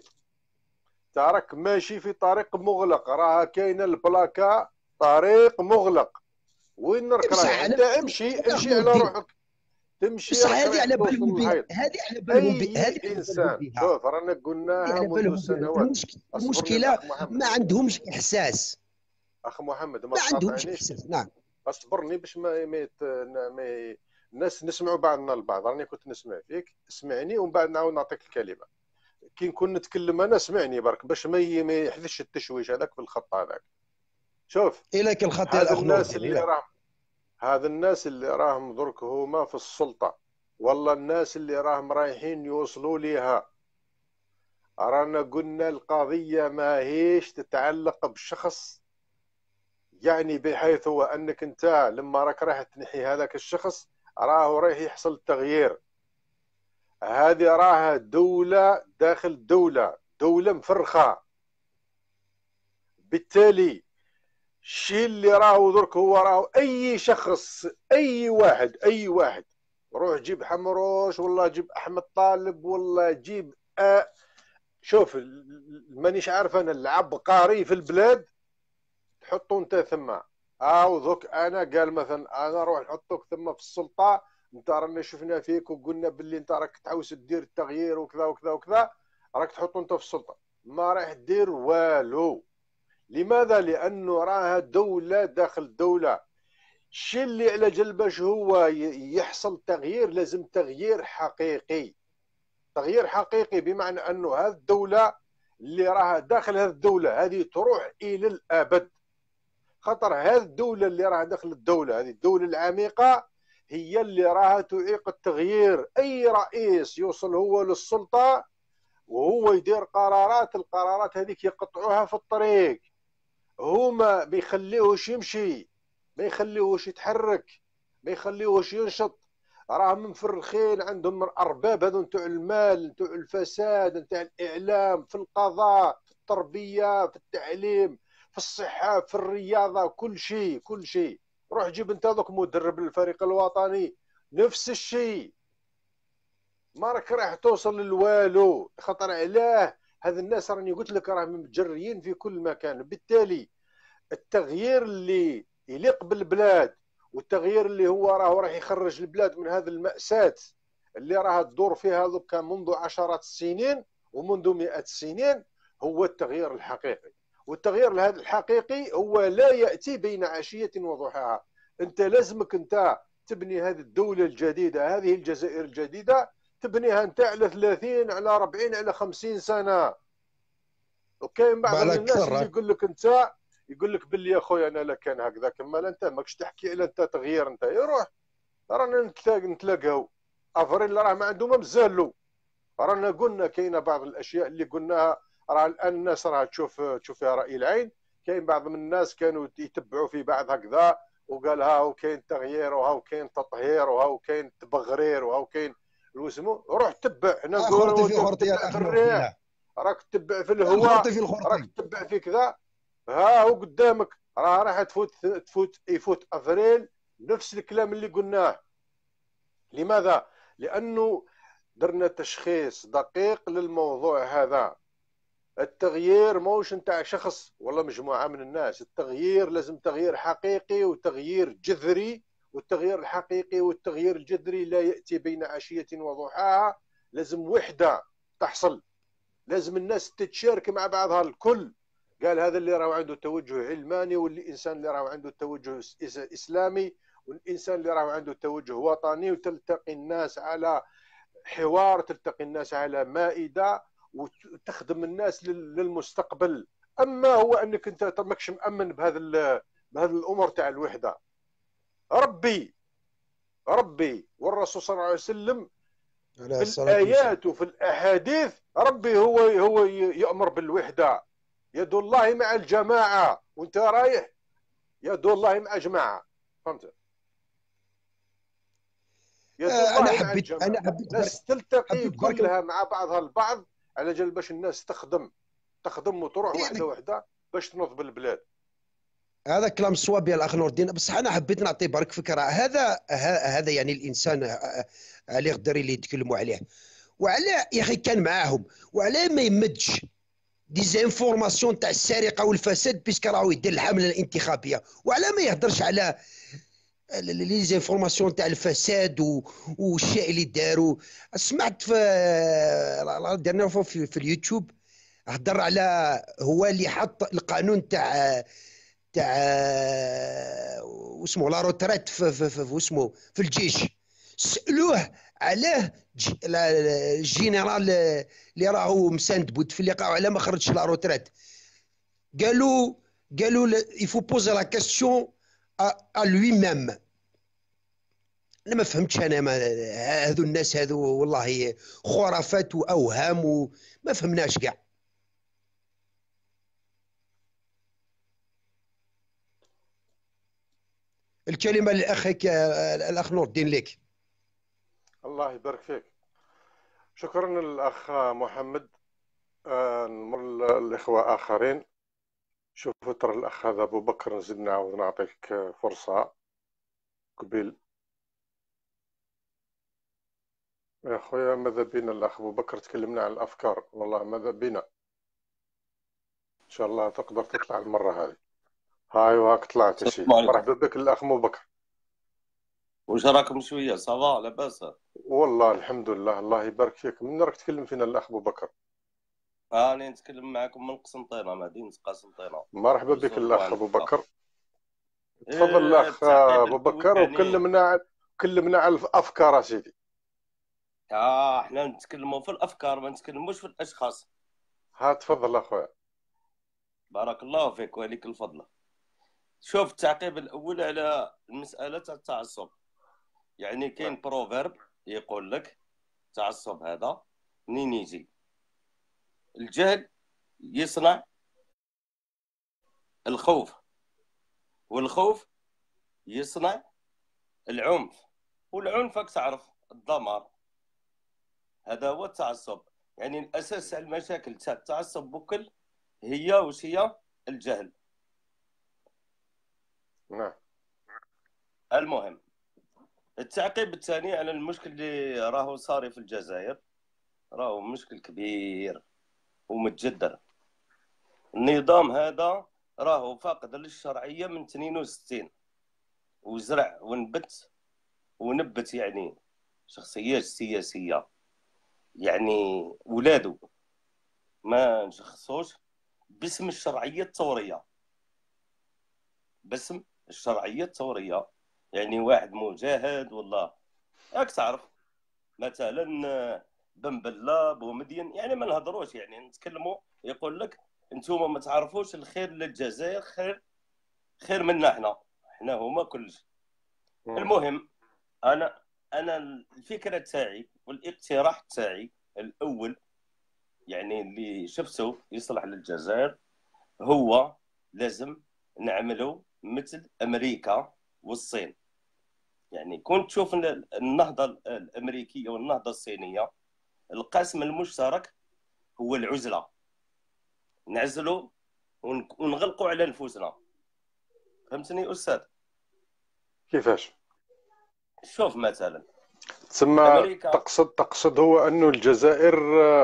تراك ماشي في طريق مغلق، راه كاينه البلاكا طريق مغلق وين نرك رايح انت؟ امشي امشي على روحك تمشي. بصح هذه على بالهم بها، هذه على بالهم بها. هذه انسان شوف رانا قلناها منذ سنوات. المشكله ما عندهمش احساس اخ محمد، ما, ما عندهمش احساس. نعم اصبرني باش ما ميت ما الناس نسمعوا بعضنا البعض. راني كنت نسمع فيك، اسمعني ومن بعد نعاود نعطيك الكلمه. كي نكون نتكلم انا اسمعني برك باش ما يحدثش التشويش هذاك في الخط هذاك. شوف اليك الخط هذا الناس اللي راهم هذا الناس اللي راهم درك هما في السلطه والله الناس اللي راهم رايحين يوصلوا ليها، رانا قلنا القضيه ما هيش تتعلق بشخص، يعني بحيث هو انك انت لما راك رايح تنحي هذاك الشخص راهو رايح يحصل تغيير. هذه راها دولة داخل دولة، دولة مفرخة. بالتالي الشيء اللي راهو درك هو راهو أي شخص أي واحد أي واحد روح جيب حمروش والله جيب أحمد طالب والله جيب آه شوف مانيش عارف أنا العبقري في البلاد تحطوا أنت ثم أو ذوك أنا قال مثلا أنا روح نحطوك ثم في السلطة، انت رانا شفنا فيك وقلنا باللي انت راك تعاوز دير التغيير وكذا وكذا وكذا، راك تحط انت في السلطه ما راح دير والو. لماذا؟ لانه راها دوله داخل دوله. الشيء اللي على جل باش هو يحصل تغيير لازم تغيير حقيقي. تغيير حقيقي بمعنى انه هذه الدوله اللي راها داخل هذه الدوله هذه تروح الى الابد. خطر هذه الدوله اللي راها داخل الدوله هذه الدوله العميقه هي اللي راها تعيق التغيير. اي رئيس يوصل هو للسلطه وهو يدير قرارات، القرارات هذيك يقطعوها في الطريق، هما ما يخليوهش يمشي، ما يخليوهش يتحرك، ما يخليوهش ينشط. راهم مفرخين، عندهم ارباب هذو نتوع المال، نتوع الفساد، نتاع الاعلام، في القضاء، في التربيه، في التعليم، في الصحه، في الرياضه، كل شيء كل شيء. روح جيب انت هذوك مدرب للفريق الوطني، نفس الشيء، ما راك راح توصل للوالو. خطر علاه هذا الناس راني قلت لك راهم متجريين في كل مكان. بالتالي التغيير اللي يليق بالبلاد، والتغيير اللي هو راه راح يخرج البلاد من هذه المأساة اللي راها تدور فيها ذوك منذ عشرات السنين ومنذ مئات السنين، هو التغيير الحقيقي. والتغيير هذا الحقيقي هو لا يأتي بين عشية وضحاها. انت لازمك انت تبني هذه الدولة الجديدة، هذه الجزائر الجديدة، تبنيها انت على ثلاثين على أربعين على خمسين سنة. وكاين بعض من الناس اللي يقول لك انت يقول لك باللي يا خويا انا لا كان هكذا، كمال انت ماكش تحكي على انت تغيير. انت يروح رانا نتلاقاو افرين راه ما عنده ما مزالو. رانا قلنا كاينه بعض الاشياء اللي قلناها، راه الان الناس راه تشوف تشوف فيها راي العين. كاين بعض من الناس كانوا يتبعوا في بعض هكذا وقال ها كاين تغيير وها كاين تطهير وها كاين تبغرير وها كاين الوسمو. روح تبع، انا نقول تبع في الريح، راك تتبع في الهواء، راك تتبع في كذا. ها هو قدامك، راه راح تفوت تفوت يفوت افريل نفس الكلام اللي قلناه. لماذا؟ لانه درنا تشخيص دقيق للموضوع هذا. التغيير موش نتاع شخص ولا مجموعه من الناس، التغيير لازم تغيير حقيقي وتغيير جذري. والتغيير الحقيقي والتغيير الجذري لا ياتي بين عشيه وضحاها، لازم وحده تحصل، لازم الناس تتشارك مع بعضها الكل. قال هذا اللي راه عنده توجه علماني، والانسان اللي راه عنده توجه اسلامي، والانسان اللي راه عنده توجه وطني، وتلتقي الناس على حوار، تلتقي الناس على مائده، وتخدم الناس للمستقبل. اما هو انك انت ماكش مامن بهذا بهذه الامور تاع الوحده. ربي ربي والرسول صلى الله عليه وسلم في الايات وفي الاحاديث، ربي هو هو يامر بالوحده. يد الله مع الجماعه، وانت رايح يد الله مع جماعه. فهمت؟ يد الله انا مع حبيت الجماعه، انا حبيت الناس تلتقي حبيت كلها مع بعضها البعض على جال باش الناس تخدم تخدم وتروح واحده واحده باش تنوض بالبلاد. هذا كلام صواب يا الاخ نور الدين، بصح انا حبيت نعطي برك فكره. هذا هذا يعني الانسان اللي يقدر اللي يتكلموا عليه، وعلى يا اخي كان معاهم، وعلى ما يمدش دي زانفورماسيون تاع السرقه والفساد بيسك راهو يدير الحمله الانتخابيه، وعلى ما يهدرش على لي زانفورماسيون تاع الفساد والشيء اللي داروا. سمعت في درنا في, في اليوتيوب هدر على هو اللي حط القانون تاع تاع واسمه لا روتريت في, في, في, في اسمه في الجيش. سالوه علاه الجنرال اللي راهو مساند بوتفليقه على ما خرجش لا روتريت. قالوا قالوا il faut poser la question à lui-même. انا ما فهمتش انا ما هذو الناس هذو والله خرافات واوهام وما فهمناش كاع. الكلمه لاخيك الاخ نور الدين لك. الله يبارك فيك. شكرا للاخ محمد. آه نمر الاخوه اخرين. شوفوا ترى الاخ هذا ابو بكر نزيد نعاود نعطيك فرصه قبيل يا خويا. ماذا بينا الاخ ابو بكر تكلمنا عن الافكار، والله ماذا بينا. ان شاء الله تقدر تطلع المره هذه. هاي وهاك طلعت يا سيدي. مرحبا بك الاخ ابو بكر. واش راكم شويه صافا لاباس؟ والله الحمد لله. الله يبارك فيك. من راك تكلم فينا الاخ ابو بكر؟ راني نتكلم معكم من قسنطينه، مدينه قسنطينه. مرحبا بك الاخ ابو بكر. تفضل الاخ ابو بكر وكلمنا كلمنا على الافكار سيدي. اه احنا نتكلموا في الافكار ما نتكلموش في الاشخاص. ها تفضل اخويا. بارك الله فيك وليك الفضل. شوف التعقيب الاول على المساله تاع التعصب. يعني كاين بروفيرب يقول لك التعصب هذا منين يجي؟ الجهل يصنع الخوف، والخوف يصنع العنف، والعنف راك تعرف الدمار. هذا هو التعصب. يعني الاساس على المشاكل تاع التعصب بكل هي وش هي؟ الجهل. نعم. المهم التعقيب الثاني على المشكل اللي راهو صاري في الجزائر، راهو مشكل كبير ومتجدر. النظام هذا راهو فاقد للشرعيه من اثنين وستين، وزرع ونبت ونبت يعني شخصيات سياسيه، يعني ولادو ما نشخصوش باسم الشرعيه الثوريه، باسم الشرعيه الثوريه. يعني واحد مجاهد والله راك تعرف مثلا بن بلا بومدين، يعني ما نهضروش، يعني نتكلموا يقول لك انتم ما تعرفوش الخير للجزائر خير خير منا احنا، احنا هما كلش. المهم انا انا الفكره تاعي والاقتراح تاعي الاول يعني اللي شفته يصلح للجزائر هو لازم نعملوا مثل امريكا والصين. يعني كنت تشوف النهضه الامريكيه والنهضه الصينيه القاسم المشترك هو العزله، نعزلوا ونغلقوا على نفوسنا. فهمتني استاذ؟ كيفاش؟ شوف مثلا تسمى امريكا تقصد تقصد هو انه الجزائر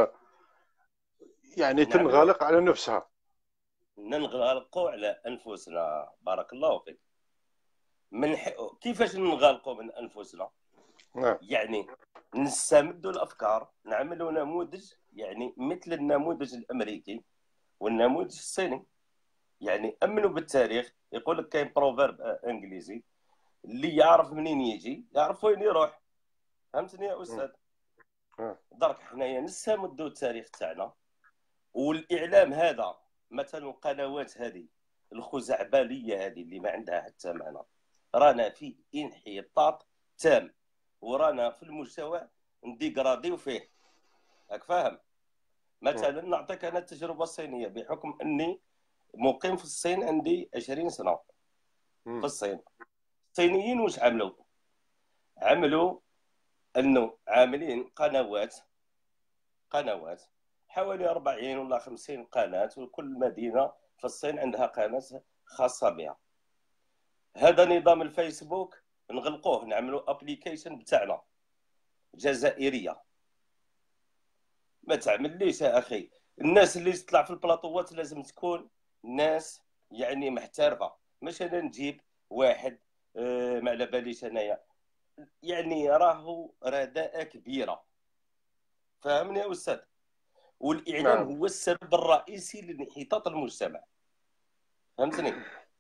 يعني تنغلق على نفسها، ننغلقوا على انفسنا. بارك الله فيك. من ح... كيفاش نغلقوا من انفسنا؟ نعم. يعني نستمدوا الافكار، نعملوا نموذج يعني مثل النموذج الامريكي والنموذج الصيني. يعني امنوا بالتاريخ. يقول لك كاين بروفيرب انجليزي اللي يعرف منين يجي يعرف وين يروح. فهمتني يا استاذ؟ درك حنايا نستمدوا التاريخ تاعنا، والاعلام هذا مثلا القنوات هذه الخزعبليه هذه اللي ما عندها حتى معنى، رانا في انحطاط تام، ورانا في المستوى نديغراديو فيه. راك فاهم؟ مثلا نعطيك انا التجربه الصينيه بحكم اني مقيم في الصين عندي عشرين سنه في الصين. الصينيين واش عملوا؟ عملوا انه عاملين قنوات قنوات حوالي أربعين ولا خمسين قناه، وكل مدينه في الصين عندها قناه خاصه بها. هذا نظام الفيسبوك نغلقوه، نعملوا ابليكيشن بتاعنا جزائريه. ما تعمليش يا اخي. الناس اللي تطلع في البلاطوات لازم تكون ناس يعني محترفه، مش انا نجيب واحد آه ما على باليش انايا. يعني راهو رداءه كبيره. فاهمني يا استاذ؟ والاعلام نعم. هو السبب الرئيسي لانحطاط المجتمع. فهمتني؟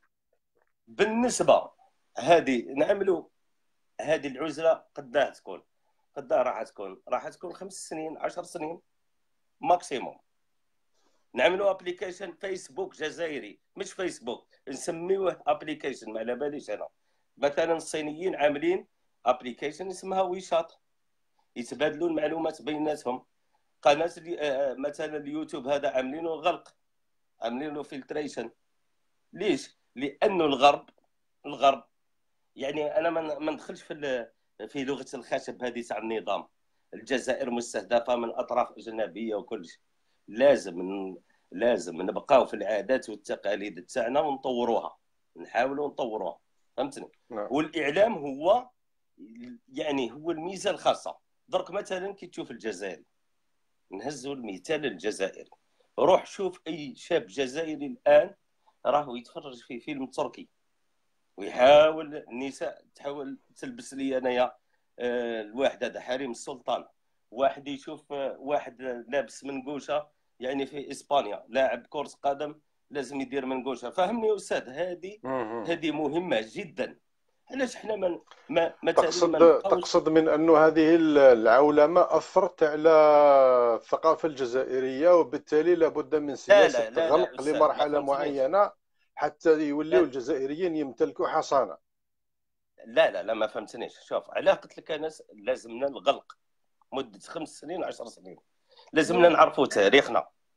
بالنسبه هذه نعملوا هذه العزله قداه تكون قداه راح تكون راح تكون خمس سنين عشر سنين ماكسيموم. نعملوا ابليكيشن فيسبوك جزائري، مش فيسبوك نسميوه ابليكيشن ما على باليش انا. مثلا الصينيين عاملين ابليكيشن اسمها ويشات، يتبادلوا المعلومات بيناتهم. قناه مثلا اليوتيوب هذا عاملينه غلق، عاملينه فلتريشن. ليش؟ لانه الغرب الغرب يعني انا ما ندخلش في في لغه الخشب هذه تاع النظام. الجزائر مستهدفه من اطراف اجنبيه وكل شيء. لازم لازم نبقاو في العادات والتقاليد تاعنا ونطوروها، نحاولوا نطوروها. فهمتني؟ نعم. والاعلام هو يعني هو الميزه الخاصه. درك مثلا كي تشوف الجزائر، نهزوا المثال الجزائري، روح شوف اي شاب جزائري الان راهو يتفرج في فيلم تركي ويحاول النساء تحاول تلبس لي انايا آه الواحد هذا حريم السلطان، واحد يشوف آه واحد لابس منقوشه يعني في اسبانيا لاعب كرة قدم لازم يدير منقوشه. فهمني يا استاذ؟ هذه هذه مهمه جدا. علاش احنا ما ما مثلا تقصد ما نبقاوش تقصد من انه هذه العولمه اثرت على الثقافه الجزائريه، وبالتالي لابد من سياسه لا لا لا غلق لا لمرحله معينه حتى يوليوا الجزائريين يمتلكوا حصانه. لا لا لا ما فهمتنيش. شوف علاه قلت لك انا لازمنا الغلق مده خمس سنين عشر سنين. لازمنا نعرفوا تاريخنا،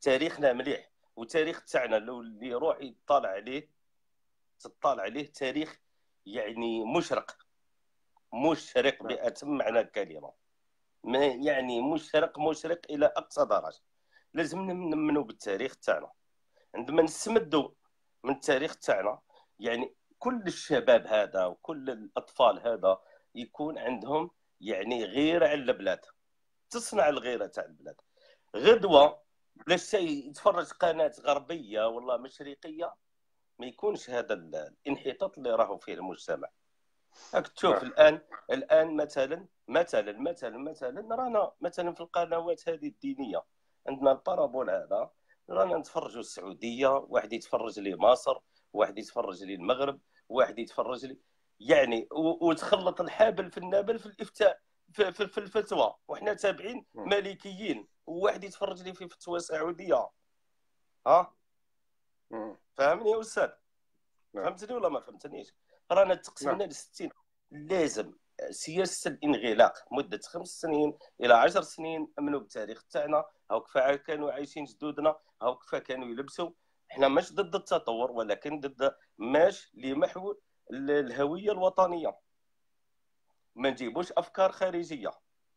تاريخنا مليح، وتاريخ تاعنا لو اللي يروح يطالع عليه تطالع عليه تاريخ يعني مشرق مشرق بأتم معنى الكلمة، ما يعني مشرق مشرق إلى أقصى درجة. لازم نمنوا بالتاريخ تاعنا. عندما نستمدوا من التاريخ تاعنا يعني كل الشباب هذا وكل الأطفال هذا يكون عندهم يعني غيرة على البلاد، تصنع الغيرة تاع البلاد. غدوة بلا شيء يتفرج قناة غربية ولا مشرقية ما يكونش هذا الانحطاط اللي راهو فيه المجتمع. راك تشوف الان الان مثلا مثلا مثلا مثلا رانا مثلا في القنوات هذه الدينيه عندنا البارابول هذا، رانا نتفرجوا السعوديه، واحد يتفرج لي مصر، واحد يتفرج لي المغرب، واحد يتفرج لي يعني وتخلط الحابل في النابل في الافتاء في, في, في الفتوى، وحنا تابعين مالكيين، وواحد يتفرج لي في فتوى سعوديه. ها فهمني يا استاذ؟ فهمتني ولا ما فهمتنيش؟ رانا تقسمنا ل ستين. لازم سياسه الانغلاق مده خمس سنين الى عشر سنين، امنوا بالتاريخ تاعنا، هاو كيف كانوا عايشين جدودنا، هاو كيف كانوا يلبسوا. احنا مش ضد التطور، ولكن ضد ماش لمحو الهويه الوطنيه. ما نجيبوش افكار خارجيه،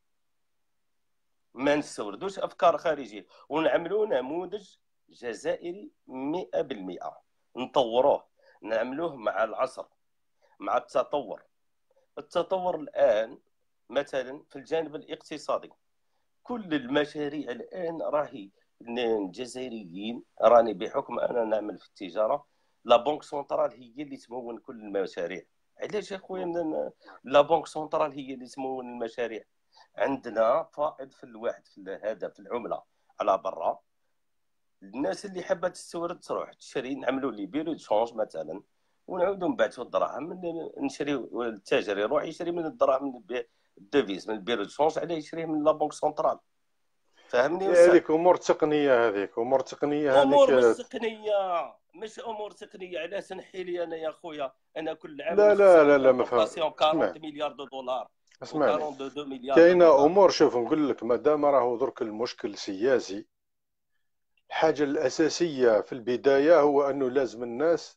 ما نستوردوش افكار خارجيه، ونعملوا نموذج جزائري مئة بالمئة، نطوروه، نعملوه مع العصر مع التطور. التطور الآن مثلا في الجانب الاقتصادي، كل المشاريع الآن راهي الجزائريين، راني بحكم أنا نعمل في التجارة، لا بنك سنترال هي اللي تمول كل المشاريع. علاش يا خويا لا بنك سنترال هي اللي تمول المشاريع؟ عندنا فائض في الواحد في هذا في العملة على برا. الناس اللي حابه تستورد تروح تشري، نعملوا لي بيرو دو شونج مثلا، ونعاودوا نبعثوا الدراهم، نشريو التاجر يروح يشري من الدراهم الديفيز من البيرو دو شونج، عليه يشريه من لا بنك سنترال. فهمني استاذ؟ هذيك امور تقنيه، هذيك امور تقنيه، هذيك امور مش تقنيه، مش امور تقنيه. علاش نحي لي انا يا خويا؟ انا كل عام لا لا لا لا ما فهم. أربعين مليار دولار، اسمعني، و مليار كاينه امور. شوف نقول لك، مادام راهو درك المشكل سياسي، الحاجه الاساسيه في البدايه هو انه لازم الناس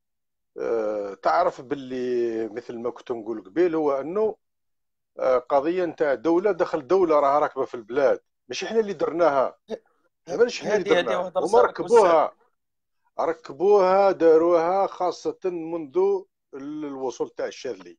أه تعرف باللي مثل ما كنت نقول قبيل، هو انه أه قضيه نتاع دوله دخل دوله راها راكبه في البلاد، مش احنا اللي درناها. مش احنا اللي درناها، هما ركبوها ركبوها داروها خاصه منذ الوصول تاع الشاذلي.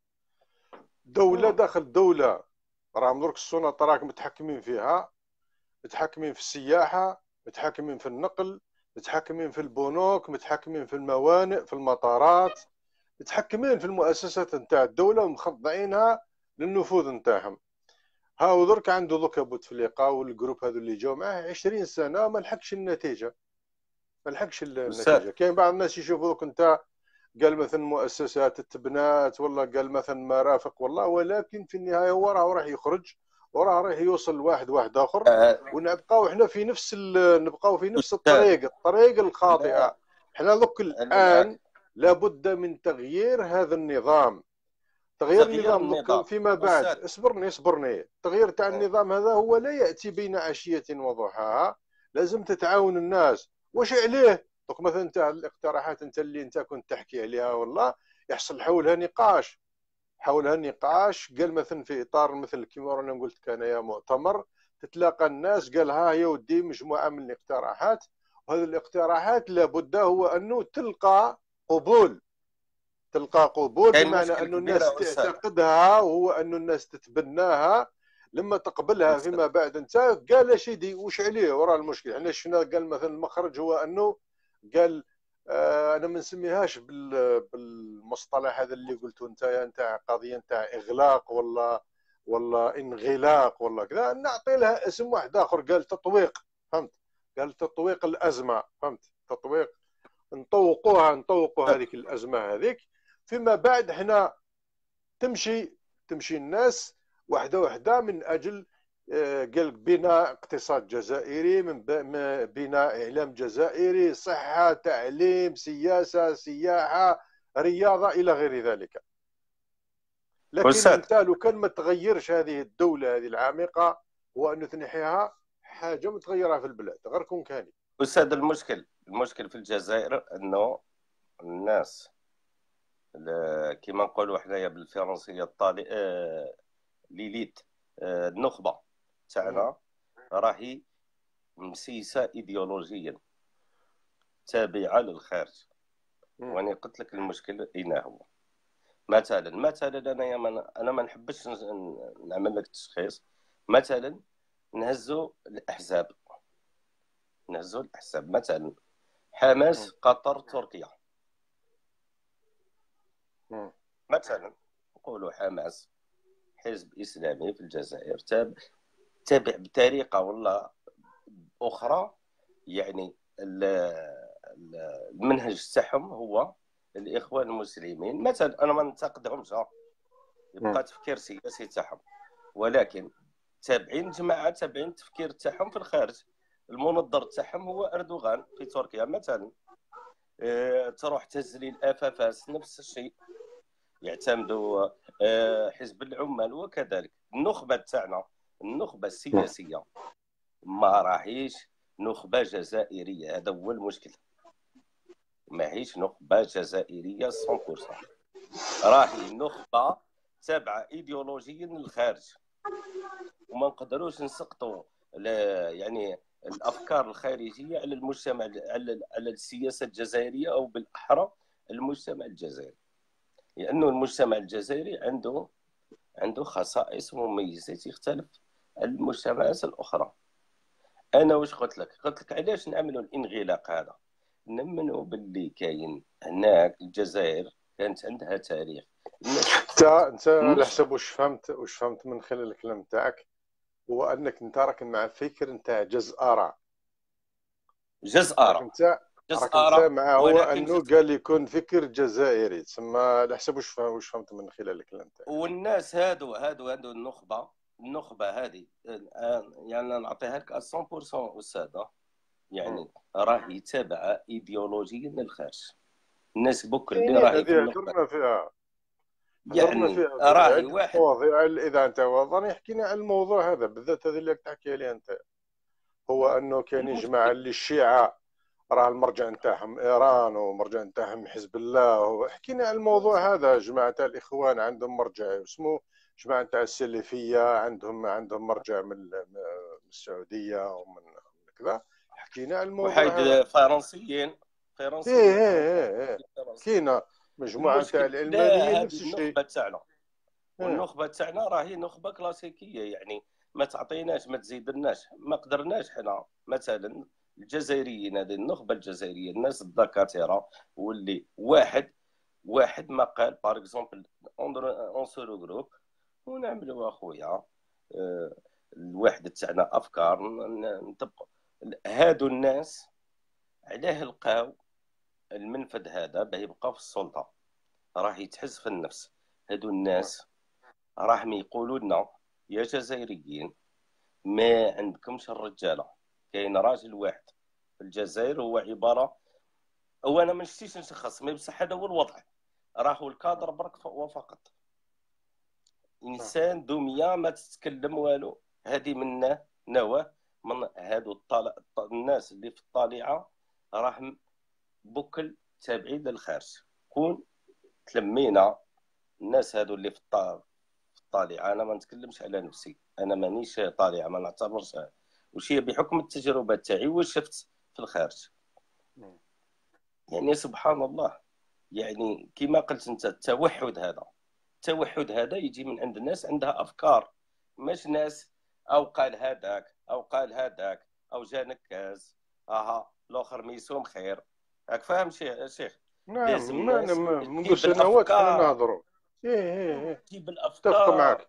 دوله داخل دوله، راهم درك السلطات راك متحكمين فيها، متحكمين في السياحه، متحكمين في النقل، متحكمين في البنوك، متحكمين في الموانئ، في المطارات، متحكمين في المؤسسات نتاع الدوله ومخضعينها للنفوذ نتاعهم. هاو درك عنده دوكا بوتفليقه والجروب هذو اللي جاو معاه عشرين سنه ما لحقش النتيجه، ما لحقش النتيجه. كاين بعض الناس يشوفوا دوك انت قال مثلا مؤسسات تبنات، والله قال مثلا مرافق، والله، ولكن في النهايه هو راه راح يخرج وراه راح يوصل لواحد واحد اخر، ونبقاو احنا في نفس نبقاو في نفس الطريق الطريق الخاطئه. احنا دوك الان لابد من تغيير هذا النظام، تغيير النظام دوك فيما بعد. اصبرني اصبرني التغيير تاع النظام هذا هو لا ياتي بين عشيه وضحاها، لازم تتعاون الناس. واش عليه دوك مثلا انت الاقتراحات انت اللي انت كنت تحكي عليها، والله يحصل حولها نقاش، حولها نقاش قال مثلا في اطار مثل كما رانا قلت انايا مؤتمر، تتلاقى الناس قال ها يا ودي مجموعه من الاقتراحات، وهذه الاقتراحات لابد هو انه تلقى قبول، تلقى قبول بمعنى انه الناس تعتقدها، وهو انه الناس تتبناها. لما تقبلها فيما بعد انت قال سيدي واش عليه وراه المشكل. احنا شفنا قال مثلا المخرج هو انه قال آه انا ما نسميهاش بالمصطلح هذا اللي قلته انت نتاع قضيه نتاع اغلاق ولا ولا انغلاق ولا كذا، نعطي لها اسم واحد اخر، قال تطويق. فهمت؟ قال تطويق الازمه. فهمت؟ تطويق، نطوقوها نطوقوا هذيك الازمه هذيك. فيما بعد احنا تمشي تمشي الناس واحده واحده من اجل قال بناء اقتصاد جزائري، من بناء اعلام جزائري، صحه، تعليم، سياسه، سياحه، رياضه، الى غير ذلك. لكن انت لو كان ما تغيرش هذه الدوله هذه العميقه، هو انه تنحيها حاجه متغيره في البلاد غير كون كاني. استاذ المشكل المشكل في الجزائر انه الناس كما نقولوا حنايا بالفرنسيه الطالي آه... ليليت آه... النخبه تاعنا راهي مسيسه ايديولوجيا تابعه للخارج. وانا قلت لك المشكل اين هو. مثلا مثلا انا من انا ما نحبش نعمل لك تشخيص. مثلا نهزوا الاحزاب نهزوا الاحزاب مثلا حماس قطر تركيا مثلا نقولوا حماس حزب اسلامي في الجزائر تابع بطريقه ولا اخرى، يعني المنهج تاعهم هو الاخوان المسلمين مثلا. انا ما ننتقدهمش، يبقى تفكير سياسي تاعهم، ولكن تابعين جماعه تابعين التفكير تاعهم في الخارج. المنظر تاعهم هو اردوغان في تركيا مثلا. أه تروح تهزلي الافافاس نفس الشيء، يعتمدوا أه حزب العمال وكذلك. النخبه تاعنا النخبه السياسيه ما راهيش نخبه جزائريه، هذا هو المشكل. ما هيش نخبه جزائريه مية بالمية، راهي نخبه تابعه ايديولوجيا للخارج. وما نقدروش نسقطوا يعني الافكار الخارجيه على المجتمع على على السياسه الجزائريه، او بالاحرى المجتمع الجزائري، لانه المجتمع الجزائري عنده عنده خصائص ومميزات يختلف عن المجتمعات الاخرى. انا واش قلت لك؟ قلت لك علاش نعملوا الانغلاق هذا؟ نمنوا باللي كاين هناك الجزائر كانت عندها تاريخ. انت انت على حسب واش فهمت واش فهمت من خلال الكلام تاعك، هو انك انت راك مع فكر نتاع جز اراء. جز اراء انت راك انت مع هو انه جز... قال يكون فكر جزائري، تسمى على حسب واش فهم واش فهمت من خلال الكلام تاعك. والناس هادو هادو هادو النخبه النخبه هذه يعني نعطيها لك مية بالمية استاذ، يعني راهي تابعه ايديولوجيا للخارج. الناس بوك اللي راهي في النخبه هضرنا فيها يعني فيها راهي واحد مواضيع الاذاعه انت وضعني حكينا على الموضوع هذا بالذات، هذا اللي تحكي عليه انت، هو انه كاين جماعه اللي الشيعه راه المرجع نتاعهم ايران ومرجع نتاعهم حزب الله. حكينا على الموضوع هذا. جماعه الاخوان عندهم مرجع اسمه جماعه تاع السلفيه، عندهم عندهم مرجع من السعوديه ومن كذا. حكينا على الموضوع هذا. فرنسيين فرنسيين ايه ايه ايه كاينه مجموعه تاع العلمانيين نفس الشيء. النخبه تاعنا والنخبه تاعنا راهي نخبه كلاسيكيه، يعني ما تعطيناش ما تزيدناش، ما قدرناش حنا. مثلا الجزائريين هذه النخبه الجزائريه الناس الدكاتره، واللي واحد واحد ما قال باغ اكزومبل اون سو جروب ونعملوا اخويا أه الوحده تاعنا افكار نطبقوا. هادو الناس علاه لقاو المنفذ هذا باه يبقى في السلطه، راه يتحز في النفس. هادو الناس راهم يقولوا لنا يا جزائريين ما عندكمش الرجاله. كاين راجل واحد في الجزائر هو عباره، هو انا ما نشتيش نشخص مي بصح هذا هو الوضع، راهو الكادر برك وفقط. انسان دميه ما تتكلم والو. هذه منه نواه من هادو الطالع الناس اللي في الطالعه راهم بكل تابعين للخارج. كون تلمينا الناس هادو اللي في الطالعه، انا ما نتكلمش على نفسي، انا مانيش طالعه ما نعتبرش وش هي بحكم التجربه تاعي واش شفت في الخارج. يعني سبحان الله، يعني كما قلت انت التوحد هذا التوحد هذا يجي من عند الناس عندها افكار، مش ناس او قال هذاك او قال هذاك او جا نكاز اها الاخر ميسوم خير. راك فاهم شيخ؟ نعم منذ سنوات حنا نهضروا. ايه ايه تجيب الافكار. اتفق معك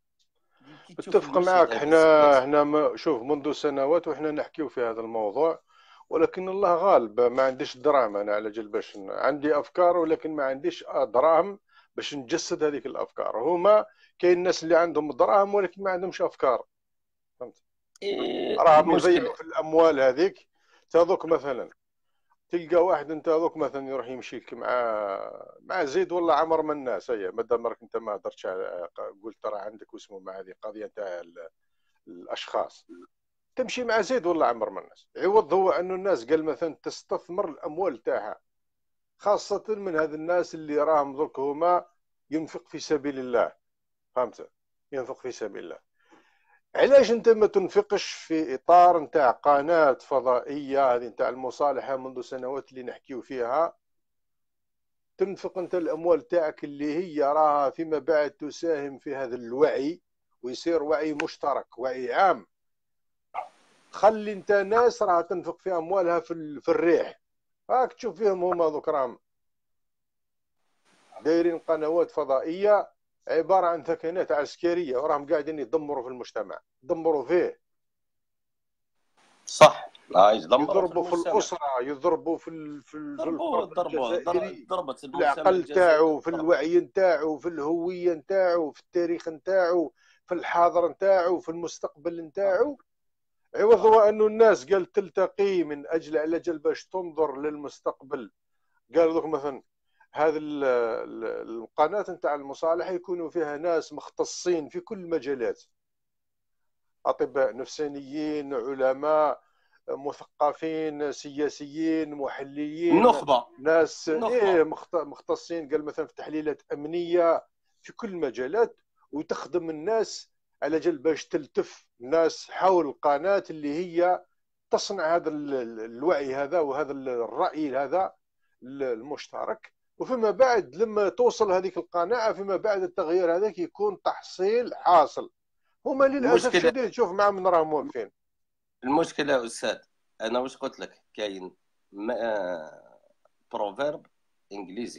اتفق معك. حنا هنا شوف منذ سنوات وحنا نحكيو في هذا الموضوع، ولكن الله غالب. ما عنديش دراهم انا على جال باش عندي افكار، ولكن ما عنديش دراهم باش نجسد هذيك الافكار. هما كاين الناس اللي عندهم دراهم ولكن ما عندهمش افكار، فهمت؟ إيه راهم يضيعوا في الاموال هذيك. تاذوك مثلا تلقى واحد انت هذوك مثلا يروح يمشي لك مع مع زيد والله عمر من الناس. هي مادام راك انت ما هضرتش قلت راه عندك واسمه مع هذه قضيه تاع الاشخاص. تمشي مع زيد والله عمر من الناس. عوض هو انه الناس قال مثلا تستثمر الاموال تاعها، خاصة من هذا الناس اللي راهم درك هما ينفق في سبيل الله، فهمت؟ ينفق في سبيل الله. علاش انت ما تنفقش في اطار نتاع قناة فضائية هذه نتاع المصالحة منذ سنوات اللي نحكيو فيها؟ تنفق انت الاموال تاعك اللي هي راها فيما بعد تساهم في هذا الوعي، ويصير وعي مشترك، وعي عام. خلي انت ناس راها تنفق في اموالها في في الريح، هاك تشوف فيهم هما ذوك راهم دايرين قنوات فضائيه عباره عن ثكنات عسكريه، وراهم قاعدين يدمروا في المجتمع، يدمروا فيه. صح. لا يدمروا يضربوا في في المجتمع، الاسره، يضربوا في ال... في, ال... في ضربوا الفرد ضربوا الجزائري، ضربت في المجتمع العقل الجزائري نتاعو، في ضرب. الوعي نتاعو، في الهويه نتاعو، في التاريخ نتاعو، في الحاضر نتاعو، في المستقبل نتاعو. عوض هو انه الناس قال تلتقي من اجل على اجل باش تنظر للمستقبل. قال دوك مثلا هذه القناه نتاع المصالحه يكونوا فيها ناس مختصين في كل المجالات، اطباء نفسانيين، علماء، مثقفين، سياسيين، محليين، النخبه ناس النخبه ايه مختصين. قال مثلا في تحليلات امنيه في كل المجالات، وتخدم الناس على جل باش تلتف الناس حول القناه اللي هي تصنع هذا الوعي هذا وهذا الراي هذا المشترك. وفيما بعد لما توصل هذيك القناعه، فيما بعد التغيير هذاك يكون تحصيل حاصل. هما للاسف المشكله الشديد شوف مع من راهم واقفين. المشكله يا استاذ، انا واش قلت لك؟ كاين بروفيرب انجليزي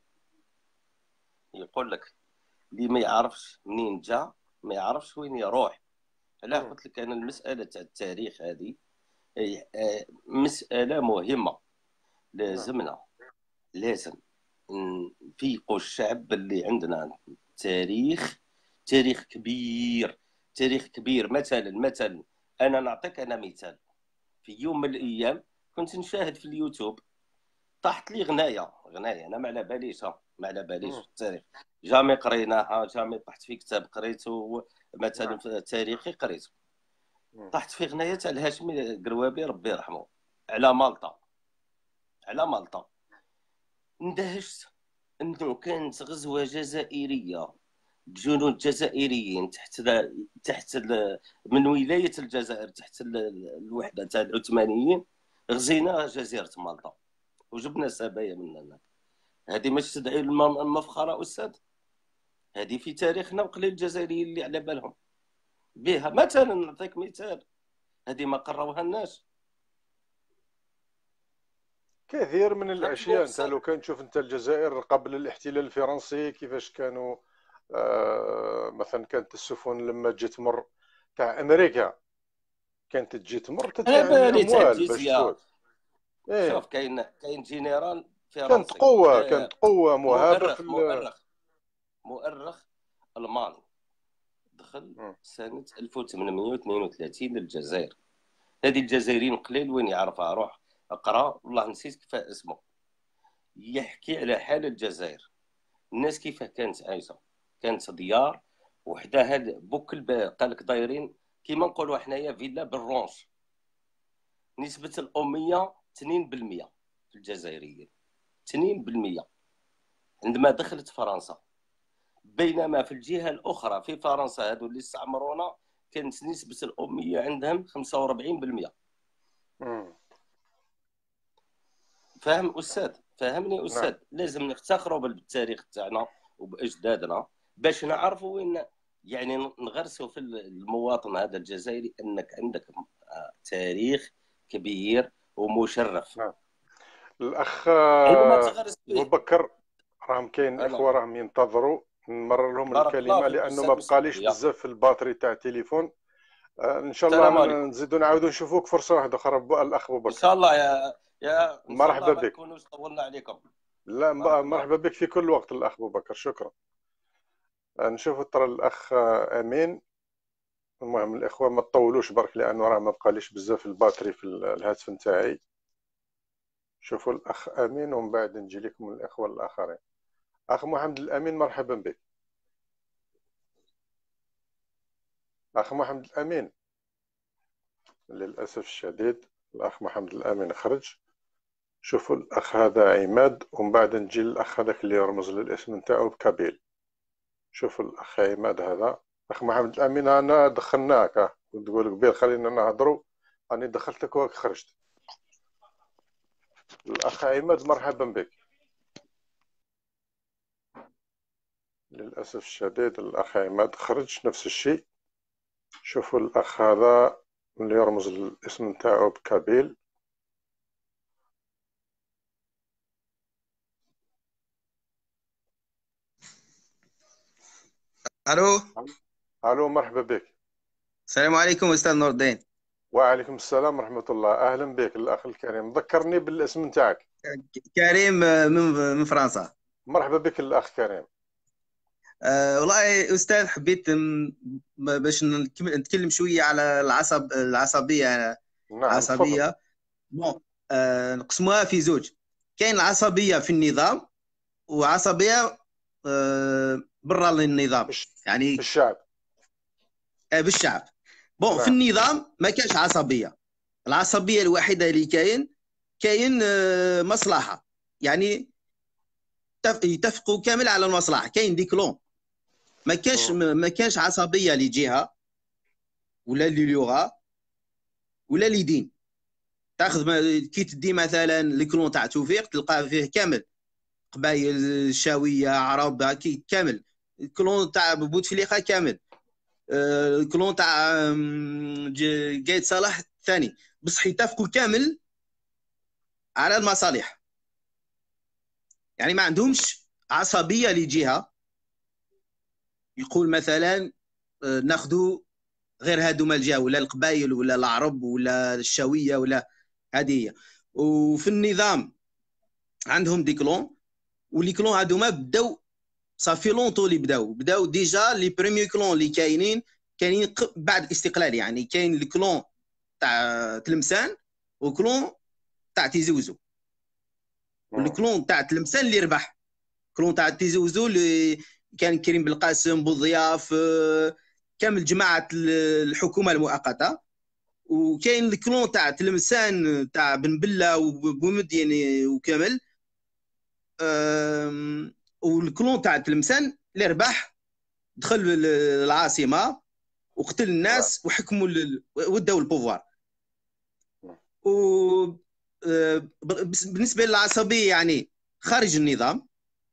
يقول لك اللي ما يعرفش منين جا ما يعرفش وين يروح. لا قلت لك انا المساله تاع التاريخ هذه مساله مهمه، لازمنا لازم نفيقوا الشعب اللي عندنا تاريخ تاريخ كبير تاريخ كبير. مثلا مثلا انا نعطيك انا مثال. في يوم من الايام كنت نشاهد في اليوتيوب، طاحت لي غنايه غنايه انا ما على باليش ما على باليش في التاريخ، جامي قريناها، جامي طحت في كتاب قريته مثلا في تاريخي قريته. طحت في غنايه تاع الهاشمي قروابي ربي يرحمه على مالطا. على مالطا اندهشت انه كانت غزوه جزائريه بجنود جزائريين تحت تحت من ولايه الجزائر تحت الوحده تاع العثمانيين، غزينا جزيره مالطا وجبنا سبايا من هناك. هذه مش تدعي المفخره استاذ؟ هذه في تاريخنا وقليل الجزائريين اللي على بالهم بها. مثلا نعطيك مثال، هذه ما قروها الناس. كثير من الاشياء. انت لو كان تشوف انت الجزائر قبل الاحتلال الفرنسي كيفاش كانوا آه مثلا كانت السفن لما تجي تمر تاع امريكا كانت تجي تمر تدفع الاموال باش تفوت. إيه؟ شوف كاين كاين جنرال فرنسي كانت قوه آه كانت قوه مهابه مؤرخ في مؤرخ مؤرخ الماني دخل م. سنه ألف وثمانمائة واثنين وثلاثين للجزائر. هذه الجزائريين قليل وين يعرفها، روح اقرا والله نسيت كيف اسمه. يحكي على حال الجزائر، الناس كيف كانت عايشه. كانت ديار وحدها بوك قال لك دايرين كيما نقولوا حنايا فيلا بالرونش. نسبه الاميه اثنين بالمئة في الجزائريين، اثنين بالمئة عندما دخلت فرنسا. بينما في الجهه الاخرى في فرنسا هذو اللي استعمرونا كانت نسبه الاميه عندهم خمسة وأربعين بالمئة. فاهم استاذ؟ فهمني استاذ؟ نعم. لازم نفتخروا بالتاريخ تاعنا وباجدادنا باش نعرفوا وين يعني نغرسوا في المواطن هذا الجزائري انك عندك تاريخ كبير ومشرف. نعم. الاخ ابو بكر راهم كاين اخوه راهم ينتظروا، نمرر لهم الكلمه لانه ما بقاليش بزاف في الباتري تاع التليفون. آه ان شاء الله نزيدوا نعاودوا نشوفوك فرصه واحده اخرى الاخ ابو بكر. ان شاء الله يا يا مرحبا بك. ما نكونوش طولنا عليكم. لا مرحبا بك في كل وقت الاخ ابو بكر، شكرا. نشوفوا ترى الاخ امين. المهم الاخوه ما تطولوش برك لانه راه ما بقاليش بزاف الباتري في الهاتف نتاعي. شوفوا الاخ امين ومن بعد نجي لكم الاخوه الاخرين. اخ محمد الامين مرحبا بك. اخ محمد الامين للاسف الشديد الاخ محمد الامين خرج. شوفوا الاخ هذا عماد، ومن بعد نجي للاخ هذاك اللي يرمز للاسم نتاعو بكابيل. شوفوا الاخ عماد هذا. اخ محمد الامين انا دخلناك، ها تقول قبيل خلينا نهضروا، راني دخلتك وراك خرجت. الاخ عماد مرحبا بك. للاسف الشديد الاخ عماد خرج نفس الشيء. شوفوا الاخ هذا اللي يرمز الاسم نتاعو بكابيل. الو الو مرحبا بك. السلام عليكم استاذ نور الدين. وعليكم السلام ورحمه الله. اهلا بك الاخ الكريم، ذكرني بالاسم نتاعك. كريم من من فرنسا. مرحبا بك الاخ كريم. أه والله استاذ حبيت م- باش نكمل- نتكلم شويه على العصب العصبيه. نعم تفضل. العصبيه بون أه نقسموها في زوج. كاين العصبيه في النظام وعصبيه أه برا النظام، بالش- يعني بالشعب. آه، بالشعب. بون في نعم النظام ما كانش عصبيه. العصبيه الوحيده اللي كاين كاين آه، مصلحه، يعني تف- يتفقوا كامل على المصلحه. كاين ديكلون، ما كانش مم. ما كانش عصبيه لجهه ولا للغه ولا لدين. تاخذ ما- كي تدي مثلا الكلون تاع توفيق تلقى فيه كامل قبائل، الشاويه، عرب، كي كامل. الكلون تاع بوتفليقه كامل. آه، الكلون تاع آم، ج- قايد صلاح الثاني، بصح يتفقوا كامل على المصالح. يعني ما عندهمش عصبيه لجهه، يقول مثلا آه، ناخذوا غير هادوما الجهه ولا القبائل ولا العرب ولا الشاويه ولا هذه هي. وفي النظام عندهم ديكلون، واللي كلون هادوما بداو صافي لونطو اللي بداو بداو ديجا لي بريميو كلون اللي كاينين كاينين ق- بعد الاستقلال. يعني كاين الكلون تاع تلمسان وكلون تاع تيزي وزو. مم. والكلون تاع تلمسان اللي ربح. كلون تاع تيزي وزو اللي كان كريم بالقاسم، بوضياف، آه، كامل جماعه ال- الحكومه المؤقته. وكاين الكلون تاع تلمسان تاع بن بله وبومدين وكامل. أم، والكلون تاع تلمسان اللي ربح دخل ال- العاصمه وقتل نعم الناس وحكموا ال- وداو البوفوار. مم. و أه، ب- بالنسبه للعصبيه يعني خارج النظام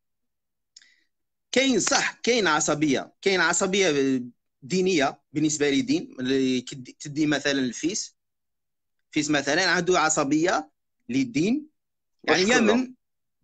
كاين صح، كاين عصبيه كاين عصبيه دينيه بالنسبه لي. دين اللي كد- تدي مثلا الفيس فيس مثلا عنده عصبيه للدين، يعني مش كلهم يمن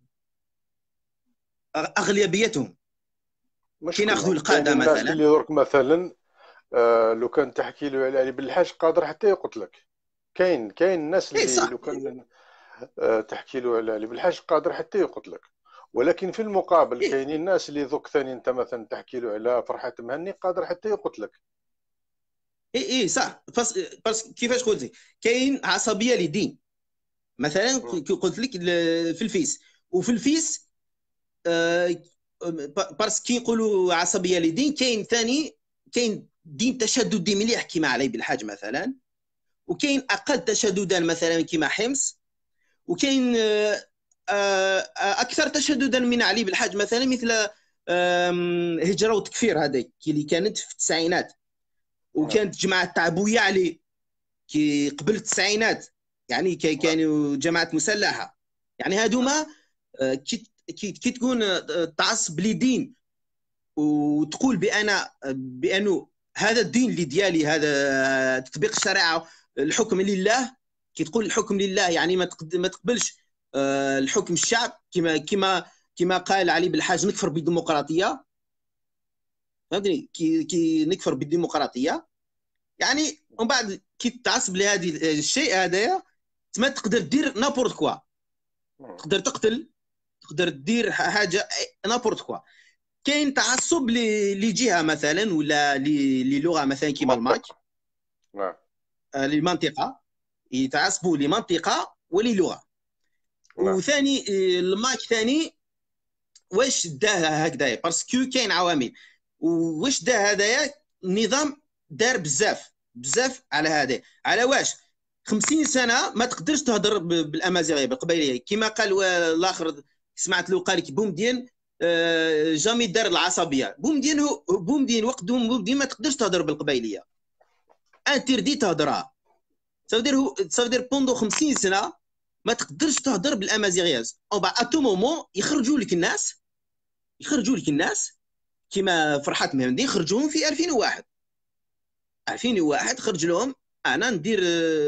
اغلبيتهم. مش كي ناخذوا كلهم القاده كاين الناس مثلا. اللي درك مثلا آه لو كان تحكي له على علي بالحاج قادر حتى يقتلك. كاين كاين الناس اي اللي صح. لو كان آه تحكي له على علي بالحاج قادر حتى يقتلك. ولكن في المقابل اي كاينين الناس اللي ذوك ثاني انت مثلا تحكي له على فرحة مهني قادر حتى يقتلك. اي اي صح. بس بس كيفاش قلت لك كاين عصبيه لدين مثلا. مم. كي قلت لك ل- في الفيس وفي الفيس آه، بارس كي نقولوا عصبيه لدين كاين ثاني. كاين دين تشددي مليح كيما علي بالحاج مثلا، وكاين اقل تشددا مثلا كيما حمص، وكاين آه، آه، اكثر تشددا من علي بالحاج مثلا مثل آم، هجره وتكفير هذيك اللي كانت في التسعينات. نعم وكانت جماعه تاع بويا علي كي قبل التسعينات، يعني كي نعم كانوا جماعات مسلحه. يعني نعم هادوما آه، كي كي كي تكون آه، تعصب لدين وتقول بان بانه هذا الدين اللي ديالي، هذا تطبيق الشريعه، الحكم لله. كي تقول الحكم لله يعني ما تقد- ما تقبلش آه، الحكم الشعب، كما كما كما قال علي بالحاج نكفر بالديمقراطيه. فهمتني؟ كي كي نكفر بالديمقراطيه يعني. ومن بعد كي تعصب لهذه الشيء هذايا ما تقدر دير نابورت كوا. مم. تقدر تقتل، تقدر دير حاجه نابورت كوا. كاين تعصب ل- لجهه مثلا ولا ل- للغه مثلا كيما الماك. منطق. نعم آه، للمنطقه يتعصبوا لمنطقه وللغه. نعم وثاني آه، الماك ثاني واش داه هكذايا باسكو كاين عوامل. واش داه هذايا النظام دار بزاف بزاف على هذا. على واش خمسين سنه ما تقدرش تهضر بالامازيغيه بالقبيليه كما قال الاخر، سمعت له قال لك بومدين آه جامي دار العصبيه. بومدين هو بومدين وقت بومدين ما تقدرش تهضر بالقبيليه، انتردي تهضرها. سافدير هو سافدير بوندو خمسين سنه ما تقدرش تهضر بالامازيغيه. او بعد اتو مومون يخرجوا لك الناس يخرجوا لك الناس كما فرحات مهندي خرجوهم في ألفين وواحد ألفين وواحد خرج لهم انا ندير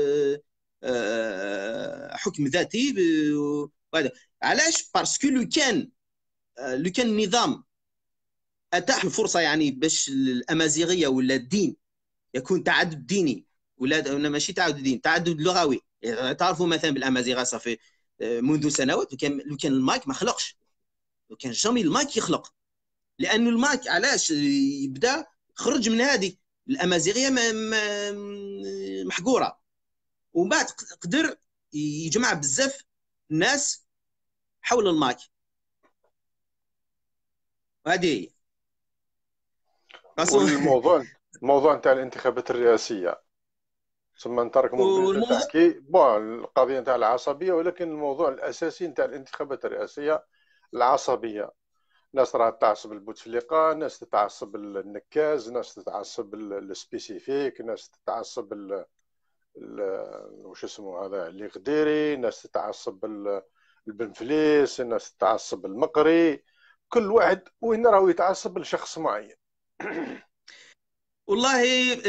حكم ذاتي وهذا. علاش؟ باسكو لو كان لو كان النظام اتاح الفرصه يعني باش الامازيغيه ولا الدين يكون تعدد ديني ولا ماشي تعدد ديني، تعدد لغوي. تعرفوا مثلا بالامازيغه صافي منذ سنوات لو كان لو كان المايك ما خلقش، لو كان جامي المايك يخلق، لانه المايك علاش يبدا خرج من هذه الامازيغيه محقوره، ومن بعد قدر يجمع بزاف الناس حول المايك. هذه والموضوع الموضوع نتاع الانتخابات الرئاسيه ثم نتركوا بدون تحكي بون القضيه نتاع العصبيه، ولكن الموضوع الاساسي نتاع الانتخابات الرئاسيه العصبيه. ناس راه تعصب البوتفليقه، ناس تتعصب النكاز، ناس تتعصب السبيسيفيك، ناس تتعصب ال وش اسمه هذا اللي غديري، ناس تتعصب البنفليس، ناس تتعصب المقري. كل واحد وين راهو يتعصب لشخص معين. والله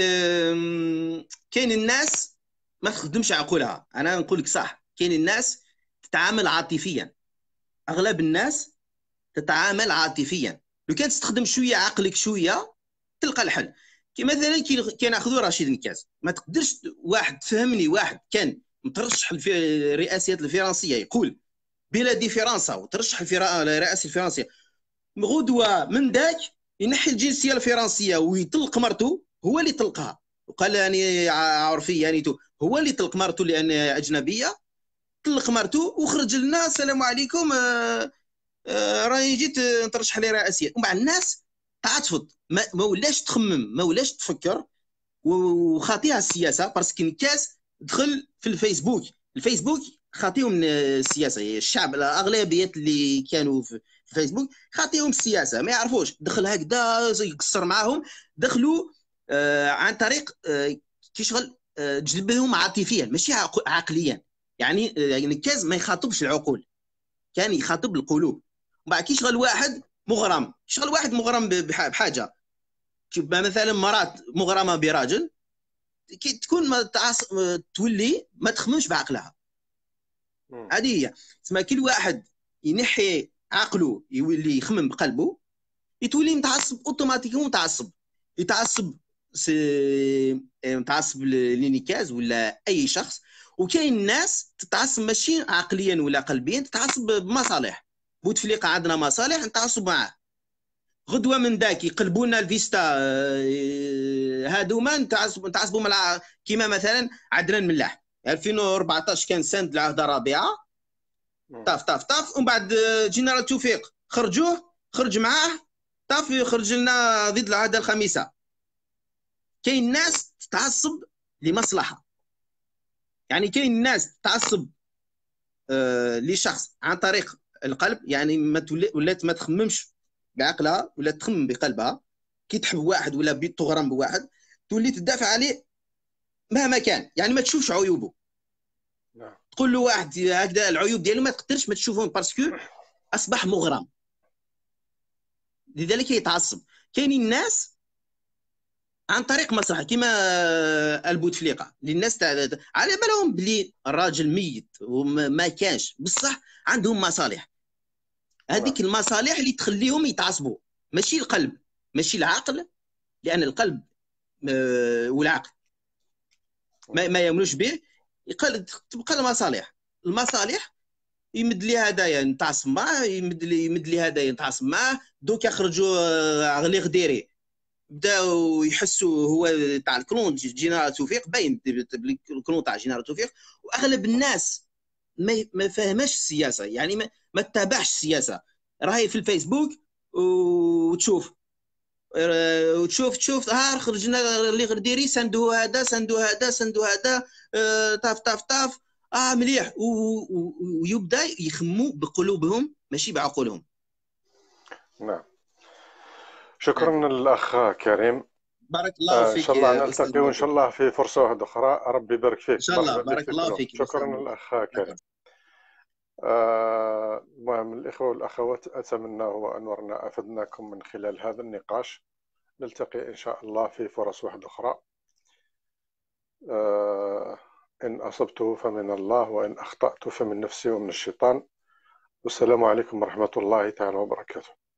كاين الناس ما تخدمش عقولها، انا نقول لك صح. كاين الناس تتعامل عاطفيا، اغلب الناس تتعامل عاطفيا. لو كان تستخدم شويه عقلك شويه تلقى الحل. كي مثلا كي ناخذوا رشيد نكاز، ما تقدرش واحد تفهمني واحد كان مترشح في الرئاسيات الفرنسيه يقول بلادي فرنسا وترشح في الرئاسه الفرنسيه، غدوه من ذاك ينحي الجنسيه الفرنسيه ويطلق مرته، هو اللي طلقها وقال يعني عرفي يعني تو هو اللي طلق مرته لان اجنبيه، طلق مرته وخرج لنا السلام عليكم آه آه راني جيت نترشح لرئاسيه. ومع الناس تعاطفت، ما, ما ولاش تخمم، ما ولاش تفكر، وخاطيها السياسه. باسكو نكاس دخل في الفيسبوك، الفيسبوك خاطيهم من السياسه. الشعب الاغلبيه اللي كانوا في الفيسبوك خاطيهم السياسه، ما يعرفوش. دخل هكذا يقصر معاهم، دخلوا آه عن طريق آه كي شغل آه جلبهم عاطفيا ماشي عقليا. يعني آه نكاز ما يخاطبش العقول، كان يخاطب القلوب. بعد كي شغل واحد مغرم، شغل واحد مغرم بحاجه، مثلا مرات مغرمه براجل، كي تكون ما تعص... تولي ما تخممش بعقلها. هذه هي تسمى كل واحد ينحي عقله يولي يخمم بقلبه، يتولي متعصب اوتوماتيكون. متعصب يتعصب سي... متعصب لنكاز ولا اي شخص. وكاين الناس تتعصب ماشي عقليا ولا قلبيا، تتعصب بمصالح. بوتفليقه عندنا مصالح نتعصب معاه، غدوه من ذاك يقلبوا لنا الفيستا هادوما نتعصبوا نتعصبوا مع كيما مثلا عدنان ملاح ألفين وأربعطاش كان ساند العهده الرابعه طاف طاف طاف، ومن بعد جنرال توفيق خرجوه خرج معاه طاف يخرج لنا ضد العهده الخامسه. كاين ناس تتعصب لمصلحه، يعني كاين ناس تتعصب آه لشخص عن طريق القلب، يعني ما ولات ما تخممش بعقلها ولا تخمم بقلبها. كي تحب واحد ولا تغرم بواحد تولي تدافع عليه مهما كان، يعني ما تشوفش عيوبه. نعم. تقول له واحد هكذا العيوب ديالو ما تقدرش ما تشوفهم باسكو اصبح مغرم، لذلك يتعصب. كاينين الناس عن طريق مصلحه كيما البوتفليقه للناس تاع على بالهم بلي الراجل ميت وما كانش، بصح عندهم مصالح. هذيك المصالح اللي تخليهم يتعصبوا، ماشي القلب ماشي العقل، لان القلب والعقل ما, ما يؤمنوش به. يقل تبقى المصالح المصالح يمد لي هدايا نتعصب معاه، يمد لي يمد لي هدايا نتعصب معاه. دوك يخرجوا غلي غديري بداو يحسوا هو تاع الكلون جنرال توفيق، باين الكلون تاع جنرال توفيق. واغلب الناس ما ما فاهماش السياسه، يعني ما, ما تتابعش السياسه. راهي في الفيسبوك وتشوف آه، وتشوف تشوف ها خرجنا اللي غديري سندو هذا سندو هذا سندو هذا آه، طاف طاف طاف اه مليح و- و- ويبدا يخموا بقلوبهم ماشي بعقولهم. نعم، شكرا للأخ كريم. بارك الله آه، إن فيك شاء الله يا استاذ نلتقي، وإن شاء موفق. الله في فرصة واحدة أخرى. ربي يبارك ان فيك، شاء الله مرحبا بك بارك في الله البلوم. فيك يا استاذ شكرا موفق. للأخ كريم. آه، المهم الإخوة والأخوات، أتمنى وأنورنا أفدناكم من خلال هذا النقاش. نلتقي إن شاء الله في فرص واحدة أخرى. آه، إن أصبت فمن الله، وإن أخطأت فمن نفسي ومن الشيطان. والسلام عليكم ورحمة الله تعالى وبركاته.